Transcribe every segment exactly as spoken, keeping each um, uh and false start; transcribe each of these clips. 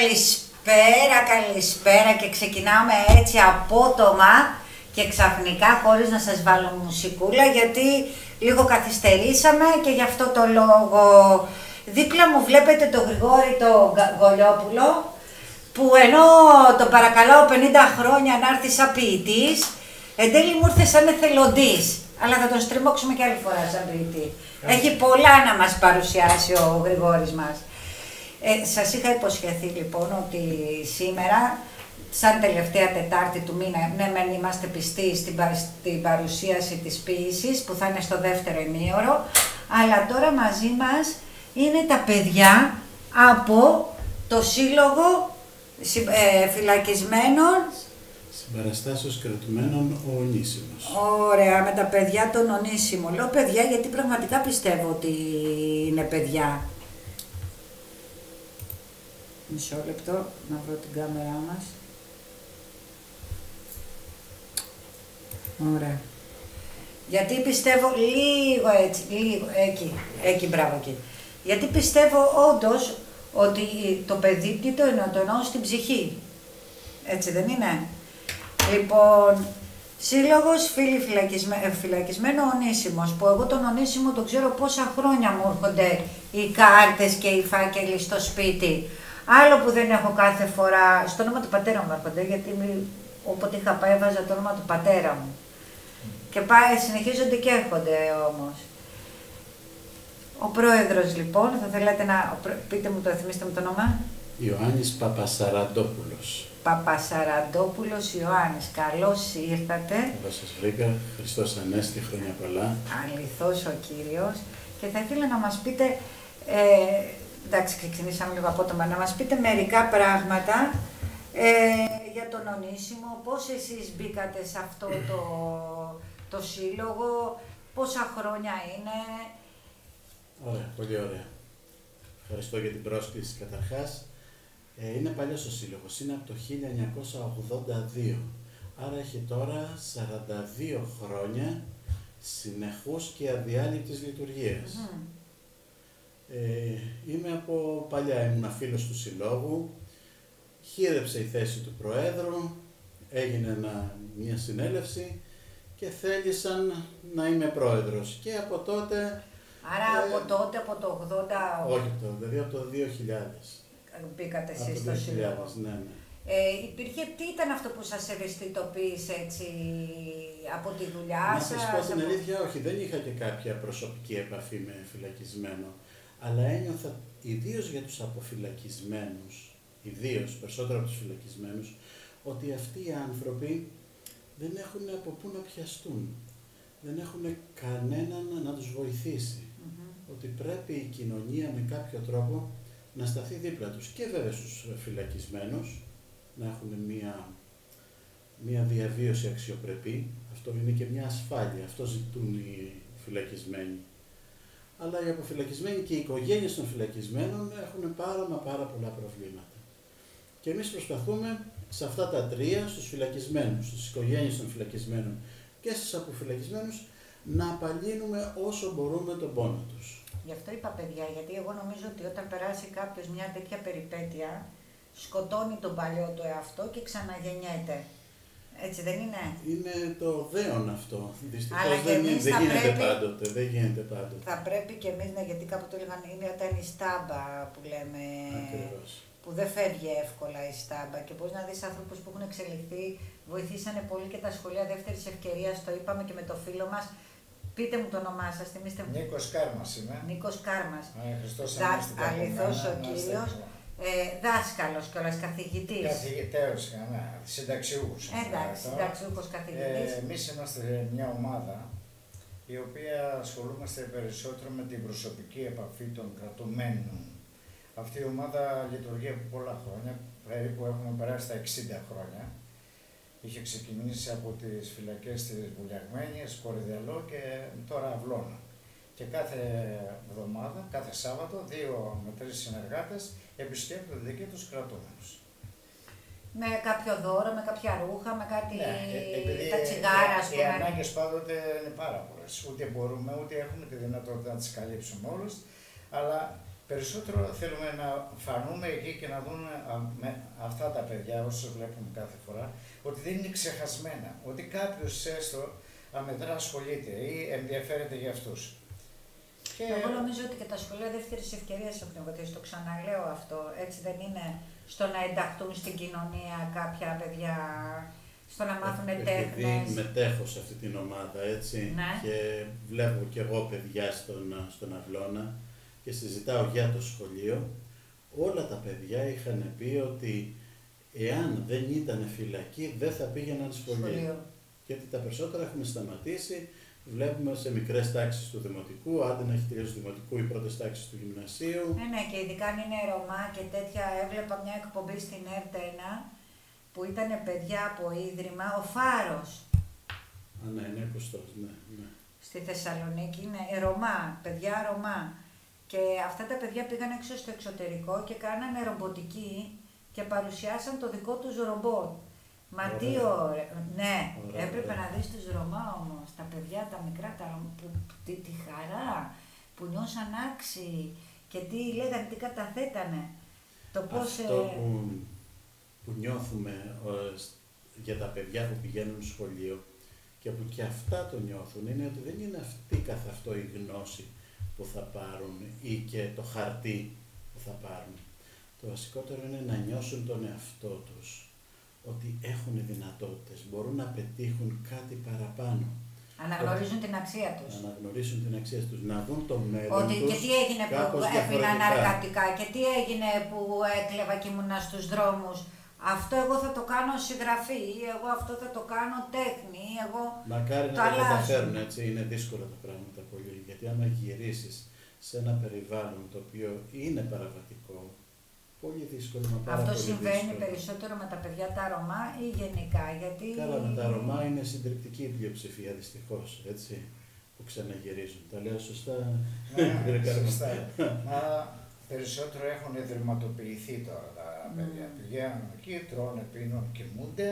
Καλησπέρα, καλησπέρα και ξεκινάμε έτσι απότομα και ξαφνικά χωρίς να σας βάλω μουσικούλα γιατί λίγο καθυστερήσαμε και γι' αυτό το λόγο δίπλα μου βλέπετε τον Γρηγόρη το Γολιόπουλο που ενώ τον παρακαλάω πενήντα χρόνια να έρθει σαν ποιητής, εν τέλει μου ήρθε σαν εθελοντής, αλλά θα τον στριμώξουμε και άλλη φορά σαν ποιητή. Έχει πολλά να μας παρουσιάσει ο Γρηγόρης μας. Ε, σας είχα υποσχεθεί λοιπόν ότι σήμερα, σαν τελευταία Τετάρτη του μήνα, ναι μεν είμαστε πιστοί στην, στην παρουσίαση της ποίησης που θα είναι στο δεύτερο ημίωρο, αλλά τώρα μαζί μας είναι τα παιδιά από το Σύλλογο ε, Φυλακισμένων Συμπαραστάσεως Κρατουμένων ο Ονίσιμος. Ωραία, με τα παιδιά των Ονίσιμων. Λέω παιδιά γιατί πραγματικά πιστεύω ότι είναι παιδιά. Μισό λεπτό, να βρω την κάμερά μας. Ωραία. Γιατί πιστεύω, λίγο έτσι, λίγο, εκεί, εκεί, μπράβο εκεί. Γιατί πιστεύω όντως ότι το παιδί τι το εννοώ, το εννοώ στην ψυχή. Έτσι δεν είναι? Λοιπόν, Σύλλογος Φίλοι Φυλακισμέ, Φυλακισμένο Ονίσιμος, που εγώ τον Ονίσιμο τον ξέρω πόσα χρόνια μου έρχονται οι κάρτες και οι φάκελοι στο σπίτι. Άλλο που δεν έχω κάθε φορά, στο όνομα του πατέρα μου έρχονται, γιατί όποτε είχα πάει έβαζα το όνομα του πατέρα μου. Και πάει, συνεχίζονται και έρχονται όμως. Ο πρόεδρος λοιπόν, θα θέλατε να πείτε μου το, θυμίστε μου το όνομα. Ιωάννης Παπασαραντόπουλος. Παπασαραντόπουλος Ιωάννης, καλώς ήρθατε. Καλώς σας βρήκα, Χριστός Ανέστη, χρόνια πολλά. Αληθώς ο Κύριος. Και θα ήθελα να μας πείτε, ε, εντάξει ξεκινήσαμε λίγο απότομα, να μας πείτε μερικά πράγματα ε, για τον Ονίσιμο, πώς εσείς μπήκατε σε αυτό το, το σύλλογο, πόσα χρόνια είναι. Ωραία, πολύ ωραία. Ευχαριστώ για την πρόσκληση καταρχάς. Ε, είναι παλιός ο σύλλογος, είναι από το χίλια εννιακόσια ογδόντα δύο, άρα έχει τώρα σαράντα δύο χρόνια συνεχούς και αδιάλειπτης λειτουργίας. Mm. Ε, είμαι από παλιά, ήμουν φίλος του συλλόγου, χείρεψε η θέση του Προέδρου, έγινε ένα, μια συνέλευση και θέλησαν να είμαι πρόεδρος και από τότε... Άρα ε, από τότε, από το ογδόντα... Όχι από το, δηλαδή από το δύο χιλιάδες. Μπήκατε εσείς από στο σύλλογο. Ναι, ναι. Ε, υπήρχε, τι ήταν αυτό που σας ευαισθητοποίησε έτσι από τη δουλειά σας? Να σας πω την από... αλήθεια, όχι, δεν είχα και κάποια προσωπική επαφή με φυλακισμένο, αλλά ένιωθα ιδίως για τους αποφυλακισμένους, ιδίως περισσότερο από τους φυλακισμένους, ότι αυτοί οι άνθρωποι δεν έχουν από πού να πιαστούν, δεν έχουν κανέναν να τους βοηθήσει, mm-hmm. ότι πρέπει η κοινωνία με κάποιο τρόπο να σταθεί δίπλα τους και βέβαια στους φυλακισμένους, να έχουν μία, μία διαβίωση αξιοπρεπή, αυτό είναι και μια ασφάλεια, αυτό ζητούν οι φυλακισμένοι. Αλλά οι αποφυλακισμένοι και οι οικογένειες των φυλακισμένων έχουν πάρα μα πάρα πολλά προβλήματα. Και εμείς προσπαθούμε σε αυτά τα τρία, στους φυλακισμένους, στις οικογένειες των φυλακισμένων και στους αποφυλακισμένους, να απαλύνουμε όσο μπορούμε τον πόνο τους. Γι' αυτό είπα παιδιά, γιατί εγώ νομίζω ότι όταν περάσει κάποιος μια τέτοια περιπέτεια, σκοτώνει τον παλιό του εαυτό και ξαναγεννιέται. Έτσι δεν είναι? Είναι το δέον αυτό. Δυστυχώς δεν, δεν γίνεται πρέπει, πάντοτε. Δεν γίνεται πάντοτε. Θα πρέπει και εμείς, ναι, γιατί κάπου το έλεγαν, είναι όταν η στάμπα που λέμε, Ακριβώς. που δεν φεύγει εύκολα η στάμπα και πώς να δεις άνθρωπους που έχουν εξελιχθεί, βοηθήσανε πολύ και τα σχολεία δεύτερης ευκαιρίας, το είπαμε και με το φίλο μας. Πείτε μου το όνομά σας, θυμίστε μου. Νίκος Κάρμας είμαι. Νίκος Κάρμας. Ε, Χριστός Δα, Ανέστη. αληθώς ο Κύριος. Ε, δάσκαλος κιόλας, καθηγητής. Καθηγητέος, ναι, συνταξιούχος. Εντάξει, συνταξιούχος καθηγητής. Ε, εμείς είμαστε μια ομάδα η οποία ασχολούμαστε περισσότερο με την προσωπική επαφή των κρατουμένων. Αυτή η ομάδα λειτουργεί από πολλά χρόνια, περίπου έχουμε περάσει τα εξήντα χρόνια. Είχε ξεκινήσει από τις φυλακές της Βουλιαγμένης, Κορυδαλό και τώρα Αυλώνα. Και κάθε εβδομάδα, κάθε Σάββατο, δύο με τρεις συνεργάτες επισκέπτονται εκεί τους κρατούμενους. Με κάποιο δώρο, με κάποια ρούχα, με κάτι, ναι, επειδή τα τσιγάρα, ας πούμε. Οι ανάγκες πάντοτε είναι πάρα πολλές. Ούτε μπορούμε, ούτε έχουμε τη δυνατότητα να τις καλύψουμε όλες, αλλά Περισσότερο θέλουμε να φανούμε εκεί και να δούμε με αυτά τα παιδιά, όσο βλέπουμε κάθε φορά, ότι δεν είναι ξεχασμένα. Ότι κάποιος έστω αμετρά ασχολείται ή ενδιαφέρεται για αυτούς. Και... Εγώ νομίζω ότι και τα σχολεία δεύτερης ευκαιρίας έχουν βοηθήσει. Το ξαναλέω αυτό. Έτσι δεν είναι στο να ενταχθούν στην κοινωνία κάποια παιδιά, στο να μάθουν ε, τέχνες. Επειδή μετέχω σε αυτή την ομάδα, έτσι, ναι. και βλέπω και εγώ παιδιά στον, στον Αυλώνα και συζητάω για το σχολείο, όλα τα παιδιά είχαν πει ότι εάν δεν ήταν φυλακή δεν θα πήγαιναν σχολείο. σχολείο. Γιατί τα περισσότερα έχουμε σταματήσει. Βλέπουμε σε μικρές τάξεις του δημοτικού, άντε να έχει τελειώσει του δημοτικού ή πρώτες τάξεις του γυμνασίου. Ναι, ναι, και ειδικά αν είναι Ρωμά και τέτοια. Έβλεπα μια εκπομπή στην ΕΡΤ ένα που ήταν παιδιά από ίδρυμα, ο Φάρος. Α, ναι, είναι ακουστός, ναι, ναι. Στη Θεσσαλονίκη είναι Ρωμά, παιδιά Ρωμά. Και αυτά τα παιδιά πήγαν έξω στο εξωτερικό και κάνανε ρομποτική και παρουσιάσαν το δικό τους ρομπότ. Μα ωραία. Τι ωραία, ναι, ωραία, έπρεπε ωραία. Να δεις τους Ρωμά όμως, τα παιδιά, τα μικρά, τα, που, τη, τη χαρά που νιώσαν άξιοι και τι λέγανε, τι καταθέτανε. Το πώς, αυτό ε... που, που νιώθουμε ε, για τα παιδιά που πηγαίνουν σχολείο και που και αυτά το νιώθουν είναι ότι δεν είναι αυτή καθ' αυτό η γνώση που θα πάρουν ή και το χαρτί που θα πάρουν. Το βασικότερο είναι να νιώσουν τον εαυτό τους, ότι έχουν δυνατότητες, μπορούν να πετύχουν κάτι παραπάνω. Αναγνωρίζουν την αξία τους. Αναγνωρίζουν την αξία τους, να δουν το μέλλον ότι τους. Και τι έγινε που έφυγα ναρκωτικά και τι έγινε που έκλεβα και ήμουνα στους δρόμους. Αυτό εγώ θα το κάνω συγγραφή, ή εγώ αυτό θα το κάνω τέχνη, ή εγώ μακάρι το να αλλάζω. τα καταφέρουν, έτσι, είναι δύσκολα τα πράγματα πολύ. Γιατί άμα γυρίσεις σε ένα περιβάλλον το οποίο είναι παραβατικό, πολύ δύσκολο να πάρει. Αυτό συμβαίνει δύσκολο. Περισσότερο με τα παιδιά τα Ρωμά ή γενικά, γιατί... Καλά, με τα Ρωμά είναι συντριπτική η πλειοψηφία, δυστυχώς, έτσι, που ξαναγυρίζουν. Τα λέω σωστά. Ναι, σωστά. Μα περισσότερο έχουν ιδρυματοποιηθεί τώρα τα παιδιά. Mm. Πηγαίνουν εκεί, τρώνε, πίνουν, κοιμούνται.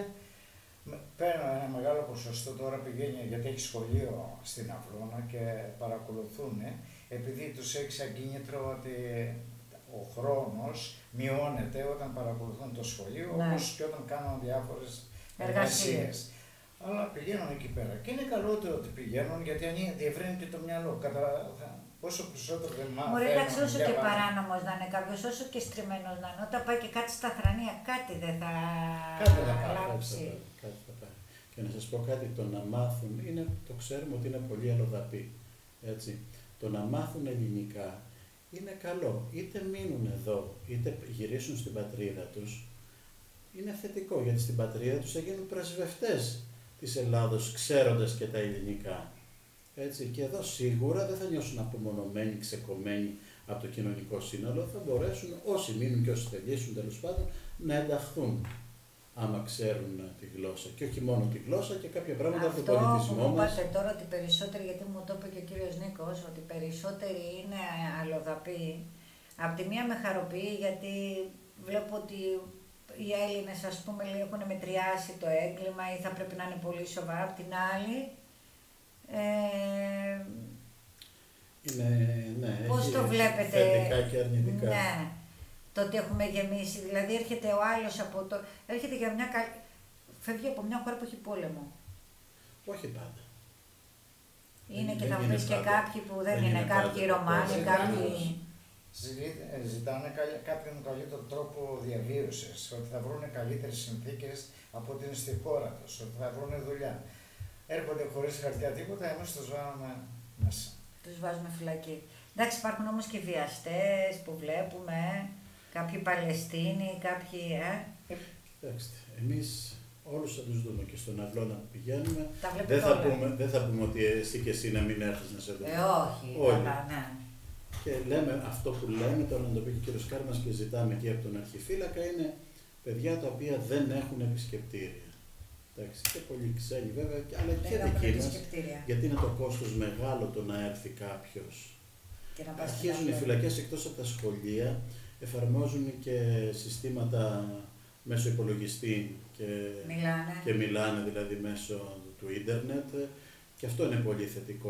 Παίρνω ένα μεγάλο ποσοστό τώρα πηγαίνει, γιατί έχει σχολείο στην Αυλώνα και παρακολουθούν, επειδή τους έχει σαν κίνητρο ότι ο χρόνος μειώνεται όταν παρακολουθούν το σχολείο, ναι. Όπως και όταν κάνουν διάφορες εργασίες. Αλλά πηγαίνουν εκεί πέρα. Και είναι καλό το ότι πηγαίνουν, γιατί διευρύνει και το μυαλό. Κατα... Όσο περισσότερο δεν μάθουν. Μπορεί να ξέρει όσο και παράνομος να είναι κάποιος, όσο και στριμμένος να είναι, όταν πάει και κάτι στα θρανία, κάτι δεν θα αλλάξει. Κάτι θα πάει. Και να σας πω κάτι, το να μάθουν, είναι, το ξέρουμε ότι είναι πολύ αλλοδαπή. Έτσι. Το να μάθουν ελληνικά είναι καλό. Είτε μείνουν εδώ, είτε γυρίσουν στην πατρίδα τους, είναι θετικό, γιατί στην πατρίδα τους θα γίνουν πρεσβευτές της Ελλάδος, ξέροντας και τα ελληνικά. Έτσι, και εδώ σίγουρα δεν θα νιώσουν απομονωμένοι, ξεκομμένοι από το κοινωνικό σύνολο, θα μπορέσουν όσοι μείνουν και όσοι θελήσουν τέλος πάντων να ενταχθούν, άμα ξέρουν τη γλώσσα. Και όχι μόνο τη γλώσσα και κάποια πράγματα από τον πολιτισμό μας. Αυτό που είπατε τώρα ότι περισσότεροι, γιατί μου το είπε και ο κύριος Νίκος, ότι περισσότεροι είναι αλλοδαποί. Απ' τη μία με χαροποιεί, γιατί βλέπω ότι οι Έλληνες, ας πούμε, έχουν μετριάσει το έγκλημα ή θα πρέπει να είναι πολύ σοβαρά. Απ' την άλλη, Ε, είναι, ναι, πώς το βλέπετε, θετικά και αρνητικά. Ναι, το ότι έχουμε γεμίσει, δηλαδή έρχεται ο άλλος από το, έρχεται για μια, φεύγει από μια χώρα που έχει πόλεμο. Όχι πάντα. Είναι δεν, και δεν θα βρεις και κάποιοι που δεν, δεν είναι, είναι κάποιοι Ρωμάνοι, κάποιοι... Ζητάνε κάποιον καλύτερο τρόπο διαβίωσης, ότι θα βρουν καλύτερες συνθήκες από ό,τι είναι στη χώρα τους, ότι θα βρουν δουλειά. Έρχονται χωρίς χαρτιά τίποτα, εμείς τους βάζουμε μέσα. Τους βάζουμε φυλακή. Εντάξει, υπάρχουν όμως και βιαστές που βλέπουμε, κάποιοι Παλαιστίνοι, κάποιοι... Ε. Κοιτάξτε, εμείς όλους θα τους δούμε και στον Αυλώνα που πηγαίνουμε. Δεν θα, πούμε, δεν θα πούμε ότι εσύ και εσύ να μην έρθεις να σε δούμε. Ε, όχι, αλλά ναι. Και λέμε αυτό που λέμε, τώρα να το πει και ο κύριος Κάρμας και ζητάμε και από τον αρχιφύλακα, είναι παιδιά τα οποία δεν έχουν επισκεπτήρια. Εντάξει, και πολλοί ξένοι βέβαια, αλλά και δικοί μας, γιατί είναι το κόστος μεγάλο το να έρθει κάποιος. Αρχίζουν οι φυλακές εκτός από τα σχολεία, εφαρμόζουν και συστήματα μέσω υπολογιστή και μιλάνε. και μιλάνε δηλαδή μέσω του ίντερνετ, και αυτό είναι πολύ θετικό.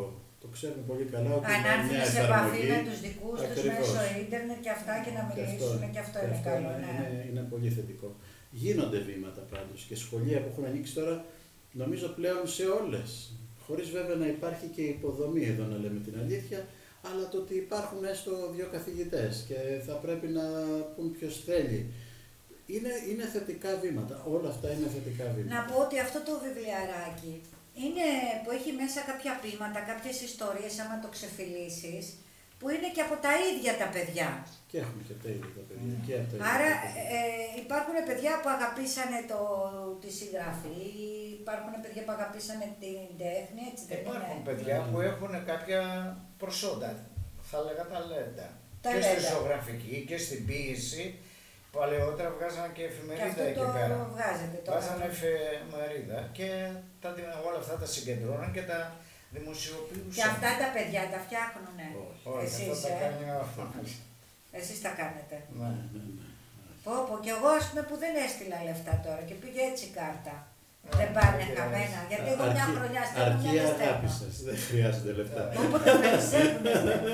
το ξέρουμε πολύ καλά ότι αν είναι έρθουν μια σε επαφή εφαρμογή. με τους δικούς τους μέσω ίντερνετ και αυτά και να μιλήσουν και αυτό, και είναι αυτό καλό. είναι, Ναι. είναι, είναι πολύ θετικό. Γίνονται βήματα πάντως και σχολεία που έχουν ανοίξει τώρα, νομίζω πλέον σε όλες. Χωρίς βέβαια να υπάρχει και υποδομή εδώ, να λέμε την αλήθεια, αλλά το ότι υπάρχουν έστω δύο καθηγητές και θα πρέπει να πούν ποιος θέλει. Είναι, είναι θετικά βήματα. Όλα αυτά είναι θετικά βήματα. Να πω ότι αυτό το βιβλιαράκι είναι που έχει μέσα κάποια ποίηματα, κάποιες ιστορίες, άμα το ξεφυλίσεις, που είναι και από τα ίδια τα παιδιά. Και έχουμε και τα ίδια τα παιδιά. Mm. Και από τα ίδια Άρα τα παιδιά. ε, υπάρχουν παιδιά που αγαπήσανε το, τη συγγραφή, υπάρχουν παιδιά που αγαπήσανε την τέχνη, έτσι δεν Υπάρχουν είναι? παιδιά που έχουν κάποια προσόντα, θα έλεγα ταλέντα. Τα Και στη λένε. ζωγραφική και στην ποίηση. Παλαιότερα βγάζανε και Και εφημερίδα αυτό εκεί το πέρα. βγάζετε τώρα. Βάζανε εφημερίδα και τα, όλα αυτά τα συγκεντρώναν και τα δημοσιοποιούσαν. Και αυτά τα παιδιά τα φτιάχνουνε. Όχι, Εσείς, αυτά τα ε? κάνει ο αυτός. Εσείς τα κάνετε. Ναι. Ναι, ναι. Πω, πω, και εγώ ας πούμε που δεν έστειλα λεφτά τώρα και πήγε έτσι η κάρτα. Α, δεν πάνε δεν χαμένα. πειράζει. Γιατί εγώ μια Αρκεί- χρονιά στέλνω, Αρκεί μια η δεν αγάπη στέλνω. σας, δεν χρειάζονται λεφτά. Όποτε περισσεύουνε.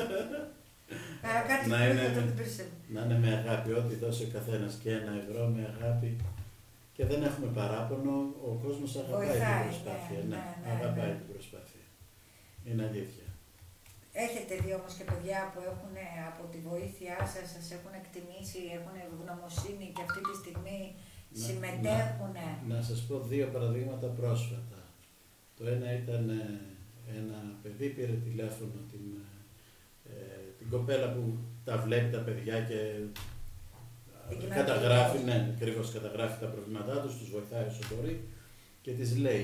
Άρα κάτι Να που είναι- δεν το περισσεύουν. Να είναι με αγάπη, ό,τι δώσει ο καθένας και ένα ευρώ με αγάπη. Και δεν έχουμε παράπονο, ο κόσμος αγαπάει Βοηθάει, την προσπάθεια. ναι, Ναι, ναι, ναι, αγαπάει ναι. την προσπάθεια. Είναι αλήθεια. Έχετε δει όμως και παιδιά που έχουν από τη βοήθειά σας, σας έχουν εκτιμήσει, έχουν ευγνωμοσύνη και αυτή τη στιγμή Να- συμμετέχουν. Να, να σας πω δύο παραδείγματα πρόσφατα. Το ένα ήταν ε, ένα παιδί, πήρε τηλέφωνο την, ε, την κοπέλα που τα βλέπει τα παιδιά και Την ε, κοινωνική καταγράφει, δράση. ναι, ακριβώς καταγράφει τα προβλήματά τους, τους βοηθάει όσο μπορεί και της λέει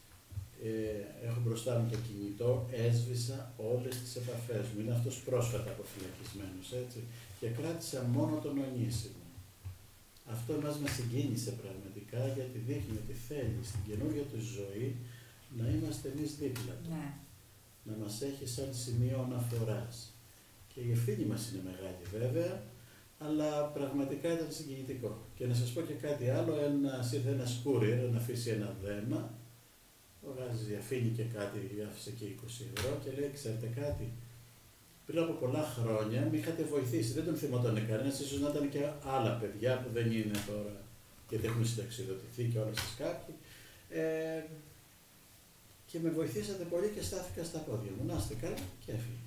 ε, έχω μπροστά μου το κινητό, έσβησα όλες τις επαφές μου. Είναι αυτός πρόσφατα αποφυλακισμένος, έτσι. Και κράτησα μόνο τον ονήσιμο. Αυτό μας μας συγκίνησε πραγματικά γιατί δείχνει ότι θέλει στην καινούργια του ζωή να είμαστε εμείς δίπλα του. Ναι. Να μας έχει σαν σημείο αναφοράς. Και η ευθύνη μας είναι μεγάλη βέβαια, αλλά πραγματικά ήταν συγκινητικό. Και να σας πω και κάτι άλλο, ένας ήρθε ένας courier να αφήσει ένα δέμα, βγάζει, αφήνει και κάτι, άφησε και είκοσι ευρώ και λέει, ξέρετε κάτι, πριν από πολλά χρόνια με είχατε βοηθήσει, δεν τον θυμόταν κανένας, ίσως να ήταν και άλλα παιδιά που δεν είναι τώρα, γιατί έχουν συνταξιδοτηθεί και όλα σας κάποιοι, ε, και με βοηθήσατε πολύ και στάθηκα στα πόδια μου, να είστε καλά και έφυγε.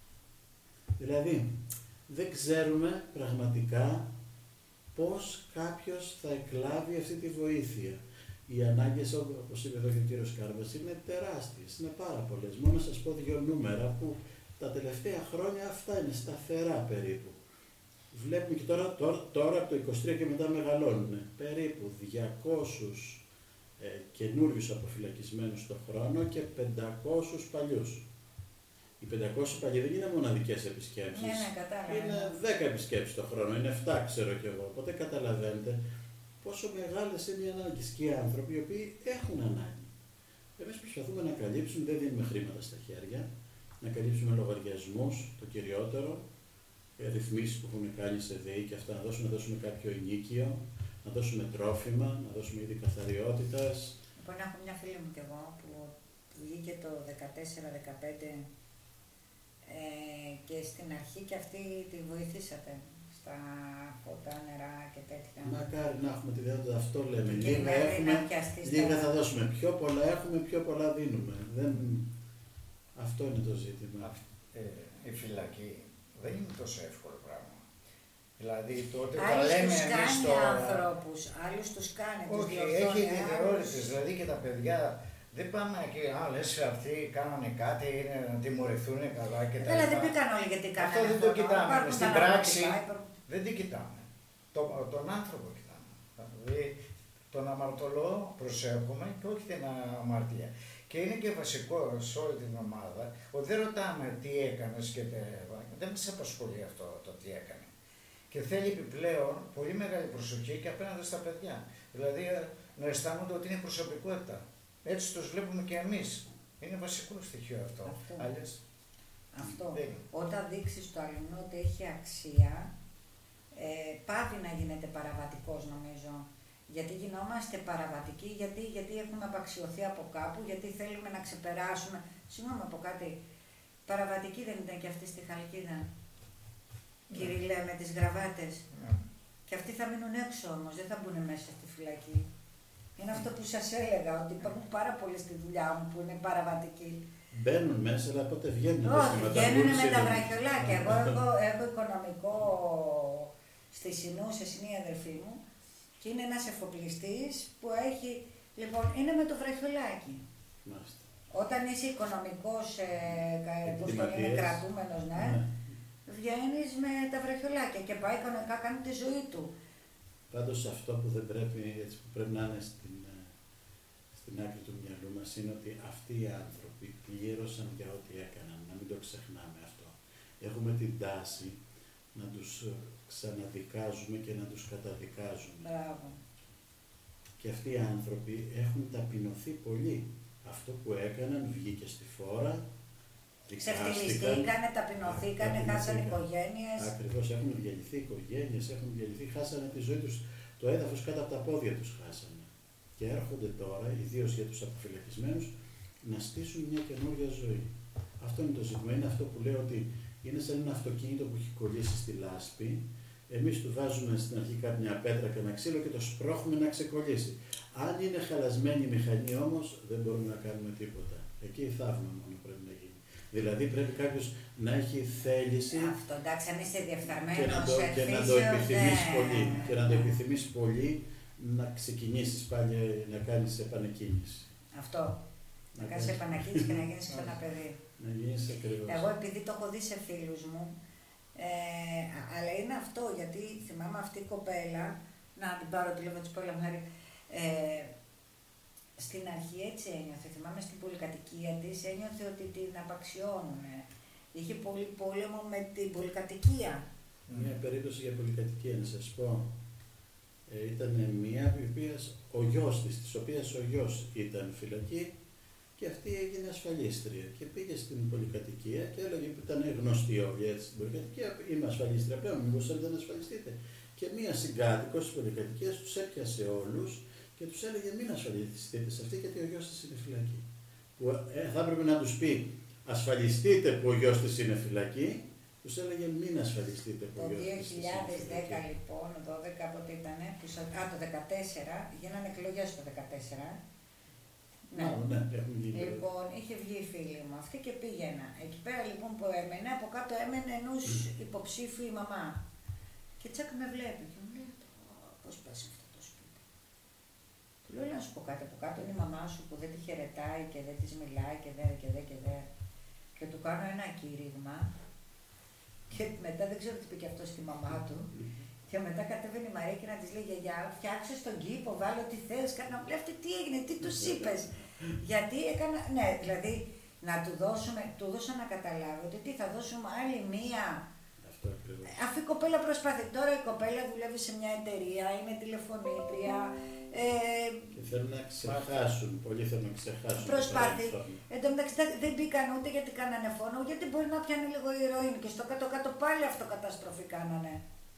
Δηλαδή, δεν ξέρουμε πραγματικά πώς κάποιος θα εκλάβει αυτή τη βοήθεια. Οι ανάγκες, όπως είπε εδώ και ο κύριος Κάρβας, είναι τεράστιες, είναι πάρα πολλές. Μόνο να σας πω δύο νούμερα που τα τελευταία χρόνια αυτά είναι σταθερά περίπου. Βλέπουμε και τώρα, τώρα, τώρα από το είκοσι τρία και μετά μεγαλώνουν περίπου διακόσιους ε, καινούριους αποφυλακισμένους το χρόνο και πεντακόσιους παλιούς. Οι πεντακόσιοι παλιοί δεν είναι μοναδικές επισκέψεις. Ναι, ναι, κατάλαβα. Είναι δέκα επισκέψεις το χρόνο, είναι επτά ξέρω κι εγώ. Οπότε καταλαβαίνετε πόσο μεγάλες είναι οι ανάγκες και οι άνθρωποι οι οποίοι έχουν ανάγκη. Εμείς προσπαθούμε να καλύψουμε, δεν δίνουμε χρήματα στα χέρια, να καλύψουμε λογαριασμούς, το κυριότερο, ρυθμίσεις που έχουν κάνει σε ΔΕΗ και αυτά, να δώσουμε, να δώσουμε κάποιο ενίκιο, να δώσουμε τρόφιμα, να δώσουμε είδη καθαριότητας. Λοιπόν, έχω μια φίλη μου κι εγώ που βγήκε το δεκατέσσερα δεκαπέντε ε, και στην αρχή και αυτή τη βοηθήσατε στα φώτα, νερά και τέτοια. Μακάρι να έχουμε τη δυνατότητα, αυτό λέμε. Και Λίγα, δηλαδή έχουμε, να πιαστείς λίγα τα- θα δώσουμε. Πιο πολλά έχουμε, πιο πολλά δίνουμε. Δεν... Αυτό είναι το ζήτημα. Αυ- ε, η φυλακή δεν είναι τόσο εύκολο πράγμα. Δηλαδή τότε τα Άλλους λέμε τους εμείς κάνει τώρα. ανθρώπους, άλλους τους κάνει, τους Όχι, διορθώνει, έχει άλλους- ιδιαιτερότητες. Δηλαδή και τα παιδιά δεν πάμε εκεί, α, λες αυτοί κάνανε κάτι, είναι, να τιμωρηθούν καλά και τα Καλά, λοιπά. δεν πήγαν όλοι γιατί κάνανε Αυτό δεν το κοιτάμε. Υπάρχουν Στην τα πράξη ναρκωτικά, υπάρχουν- δεν την κοιτάμε. Το, τον άνθρωπο κοιτάμε. Δηλαδή τον αμαρτωλό προσέχουμε και όχι την αμαρτία. Και είναι και βασικό σε όλη την ομάδα ότι δεν ρωτάμε τι έκανες και τε... δεν μας απασχολεί αυτό το τι έκανε. Και θέλει επιπλέον πολύ μεγάλη προσοχή και απέναντι στα παιδιά. Δηλαδή να αισθάνονται ότι είναι προσωπικότητα. Έτσι τους βλέπουμε και εμείς. Είναι βασικό στοιχείο αυτό. Αυτό. Αλλιώς, Αυτό. δεν. Όταν δείξεις το αλληνό ότι έχει αξία, ε, πάβει να γίνεται παραβατικός νομίζω. Γιατί γινόμαστε παραβατικοί, γιατί, γιατί έχουμε απαξιωθεί από κάπου, γιατί θέλουμε να ξεπεράσουμε. Συγγνώμη από κάτι. Παραβατική δεν ήταν και αυτή στη Χαλκίδα. Ναι. Κυρίλε, με τις γραβάτες. Ναι. Και αυτοί θα μείνουν έξω όμως, δεν θα μπουν μέσα στη φυλακή. Είναι αυτό που σας έλεγα, ότι υπάρχουν πάρα πολλοί στη δουλειά μου που είναι παραβατικοί. Μπαίνουν μέσα, αλλά πότε βγαίνουν. Όχι, βγαίνουν με τα βραχιολάκια. Εγώ έχω, έχω οικονομικό στη Συνούσες, είναι η αδερφή μου, και είναι ένας εφοπλιστής που έχει, λοιπόν, είναι με το βραχιολάκι. Μάλιστα. Όταν είσαι οικονομικός, ε, πώς το είναι, κρατούμενος, ναι, ναι. βγαίνεις με τα βραχιολάκια και πάει κανονικά, κάνει τη ζωή του. Πάντως αυτό που δεν πρέπει, έτσι, που πρέπει να είναι στην, στην άκρη του μυαλού μας είναι ότι αυτοί οι άνθρωποι πλήρωσαν για ό,τι έκαναν, να μην το ξεχνάμε αυτό. Έχουμε την τάση να τους ξαναδικάζουμε και να τους καταδικάζουμε. Μπράβο. Και αυτοί οι άνθρωποι έχουν ταπεινωθεί πολύ. Αυτό που έκαναν βγήκε στη φόρα, ξεφτυλιστήκανε, ταπεινωθήκανε, χάσανε οικογένειες. Ακριβώς, έχουν διαλυθεί οικογένειες, έχουν διαλυθεί, χάσανε τη ζωή τους, το έδαφος κάτω από τα πόδια τους χάσανε. Και έρχονται τώρα, ιδίως για τους αποφυλακισμένους, να στήσουν μια καινούργια ζωή. Αυτό είναι το ζήτημα. Είναι αυτό που λέω ότι είναι σαν ένα αυτοκίνητο που έχει κολλήσει στη λάσπη. Εμείς του βάζουμε στην αρχή κάποια πέτρα και ένα ξύλο και το σπρώχνουμε να ξεκολλήσει. Αν είναι χαλασμένη η μηχανή όμως, δεν μπορούμε να κάνουμε τίποτα. Εκεί θαύμα μόνο πρέπει να γίνει. Δηλαδή πρέπει κάποιος να έχει θέληση. Αυτό, εντάξει, αν είσαι διεφθαρμένος, και να το, και να το επιθυμείς πολύ. Και να το επιθυμείς πολύ, να ξεκινήσεις πάλι να κάνεις επανεκκίνηση. Αυτό. Να, να κάνεις επανεκκίνηση και να γίνεις ξανά παιδί. Να γίνεις ακριβώς. Εγώ επειδή το έχω δει σε φίλους μου, ε, αλλά είναι αυτό, γιατί θυμάμαι αυτή η κοπέλα, να την πάρω τηλέφωνο, της πω χάρη, ε, στην αρχή έτσι ένιωθε, θυμάμαι στην πολυκατοικία της, ένιωθε ότι την απαξιώνουν. Είχε πολύ πόλεμο με την πολυκατοικία. Μια περίπτωση για πολυκατοικία, να σας πω. Ε, ήταν μία η οποία, ο γιος της, της οποίας ο γιος ήταν φυλακή και αυτή έγινε ασφαλίστρια και πήγε στην πολυκατοικία και έλεγε που ήταν γνωστή όλοι έτσι στην πολυκατοικία, είμαι ασφαλίστρια πλέον, μήπως θέλετε να ασφαλιστείτε. Και μία συγκάτοικος της πολυκατοικίας τους έπιασε όλους και τους έλεγε μην ασφαλιστείτε σε αυτή γιατί ο γιος της είναι φυλακή. Που ε, θα έπρεπε να τους πει ασφαλιστείτε που ο γιος της είναι φυλακή, τους έλεγε μην ασφαλιστείτε που ο γιος της είναι φυλακή. Το δύο χιλιάδες δέκα λοιπόν, δώδεκα πότε ήτανε, που, α, το δεκατέσσερα, γίνανε εκλογές το δεκατέσσερα. Ναι, ναι, έχουν γίνει. Λοιπόν, είχε βγει η φίλη μου αυτή και πήγαινα. Εκεί πέρα λοιπόν που έμενε, από κάτω έμενε ενός υποψήφιου η μαμά. Και τσακ με βλέπει και μου λέει, πώς πας σε αυτό το σπίτι. Του λέω, να σου πω κάτι, από κάτω είναι η μαμά σου που δεν τη χαιρετάει και δεν της μιλάει και δεν και δεν και δεν. Και του κάνω ένα κήρυγμα και μετά δεν ξέρω τι πήγε αυτό στη μαμά του. Και μετά κατέβαινε η Μαρία και να της λέει, γιαγιά, φτιάξε στον κήπο, βάλω τι θες, να μου λέει αυτή τι έγινε, τι τους είπες. Γιατί έκανα, ναι, δηλαδή να του δώσουμε, του δώσα να καταλάβει ότι τι θα δώσουμε άλλη μία. Αυτό ακριβώς. Αφού η κοπέλα προσπαθεί, τώρα η κοπέλα δουλεύει σε μια εταιρεία, είναι τηλεφωνήτρια. Ε, και θέλουν να ξεχάσουν, πολλοί θέλουν να ξεχάσουν. Προσπάθει. Εν τω μεταξύ δεν μπήκαν ούτε γιατί κάνανε φόνο, γιατί μπορεί να πιάνει λίγο ηρωίνη και στο κάτω-κάτω πάλι αυτοκαταστροφή κάνανε.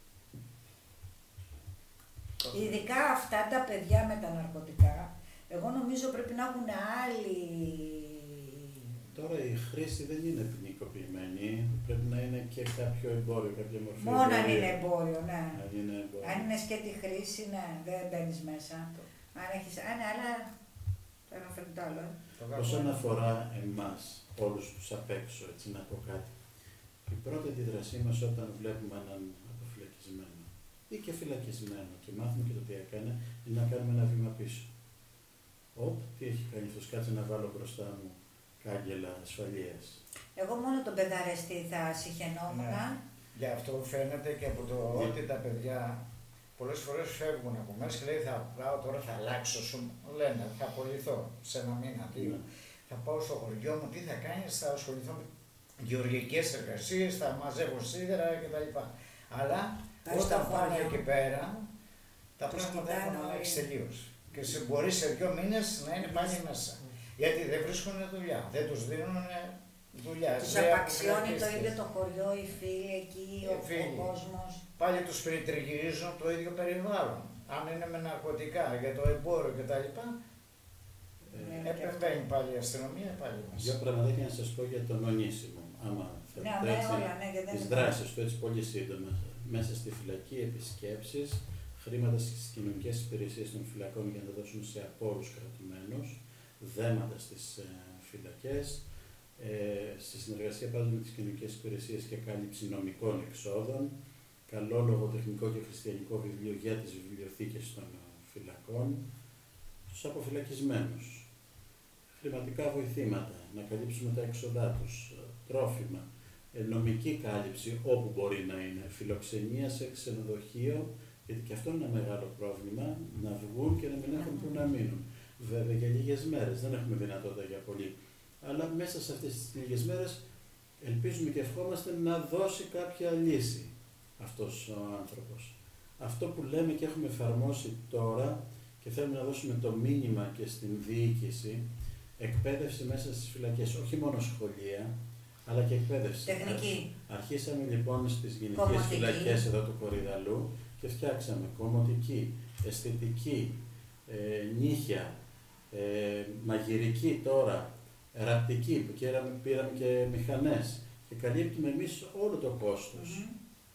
Ειδικά αυτά τα παιδιά με τα ναρκωτικά, εγώ νομίζω πρέπει να έχουν άλλη. Τώρα η χρήση δεν είναι ποινικοποιημένη, πρέπει να είναι και κάποιο εμπόριο, κάποια μορφή. Μόνο αν είναι εμπόριο, ναι. Αν είναι, εμπόριο. Αν είναι σκέτη χρήση, ναι, δεν μπαίνεις μέσα. Αν έχεις, αν αλλά, θα αναφέρω το άλλο. Όσον αφορά εμάς, όλους τους απ' έξω, έτσι να πω κάτι. Η πρώτη αντίδρασή μας όταν βλέπουμε έναν αποφυλακισμένο ή και φυλακισμένο και μάθουμε και το τι έκανε, είναι να κάνουμε ένα βήμα πίσω. Οπ, τι έχει κάνει αυτός, κάτσε να βάλω μπροστά μου κάγκελα ασφαλείας. Εγώ μόνο τον παιδαρεστή θα συχαινόμουν. Ναι. Γι' αυτό φαίνεται και από το ότι τα παιδιά πολλές φορές φεύγουν από μέσα και λέει θα πάω τώρα, θα αλλάξω, σου λένε, θα απολυθώ σε ένα μήνα, δύο. Ναι. Θα πάω στο χωριό μου, τι θα κάνεις, θα ασχοληθώ με γεωργικές εργασίες, θα μαζεύω σίδερα κτλ. Αλλά όταν πάνε εκεί πέρα, τα πράγματα έχουν αλλάξει τελείως. Και σε, μπορεί σε δύο μήνες να είναι πάλι μέσα. Γιατί δεν βρίσκουν δουλειά, δεν τους δίνουν δουλειά. Τους απαξιώνει το ίδιο το χωριό, οι φίλοι εκεί, ο, ο κόσμος. Πάλι τους περιτριγυρίζουν το ίδιο περιβάλλον. Αν είναι με ναρκωτικά για το εμπόριο κτλ. Ε, επεμβαίνει πάλι η αστυνομία, πάλι μέσα. Δύο πραγματάκια να σας πω για τον Ονίσιμο. άμα Ναι, θέλετε, ναι, έτσι, όλα, ναι, γιατί δεν τις είναι- δράσεις του, έτσι πολύ σύντομα. Μέσα στη φυλακή, επισκέψεις, χρήματα στις κοινωνικές υπηρεσίες των φυλακών για να τα δώσουν σε απόρους κρατουμένους, δέματα στις ε, φυλακές, ε, στη συνεργασία πάντα με τις κοινωνικές υπηρεσίες και κάλυψη νομικών εξόδων, καλό λογοτεχνικό και χριστιανικό βιβλίο για τις βιβλιοθήκες των φυλακών, στους αποφυλακισμένους, χρηματικά βοηθήματα, να καλύψουμε τα έξοδά τους, τρόφιμα, νομική κάλυψη όπου μπορεί να είναι, φιλοξενία σε ξενοδοχείο, γιατί και αυτό είναι ένα μεγάλο πρόβλημα, να βγουν και να μην έχουν που να μείνουν. Βέβαια για λίγες μέρες, δεν έχουμε δυνατότητα για πολύ. Αλλά μέσα σε αυτές τις λίγες μέρες ελπίζουμε και ευχόμαστε να δώσει κάποια λύση αυτός ο άνθρωπος. Αυτό που λέμε και έχουμε εφαρμόσει τώρα και θέλουμε να δώσουμε το μήνυμα και στην διοίκηση, εκπαίδευση μέσα στις φυλακές, όχι μόνο σχολεία, αλλά και εκπαίδευση. Τεχνική. Αρχίσαμε λοιπόν στις γυναικές Κομμωτική. φυλακές εδώ του Κορυδαλού και φτιάξαμε κομμωτική, αισθητική, ε, νύχια, ε, μαγειρική τώρα, ραπτική, που πήραμε, πήραμε και μηχανές και καλύπτουμε εμείς όλο το κόστος. Mm-hmm.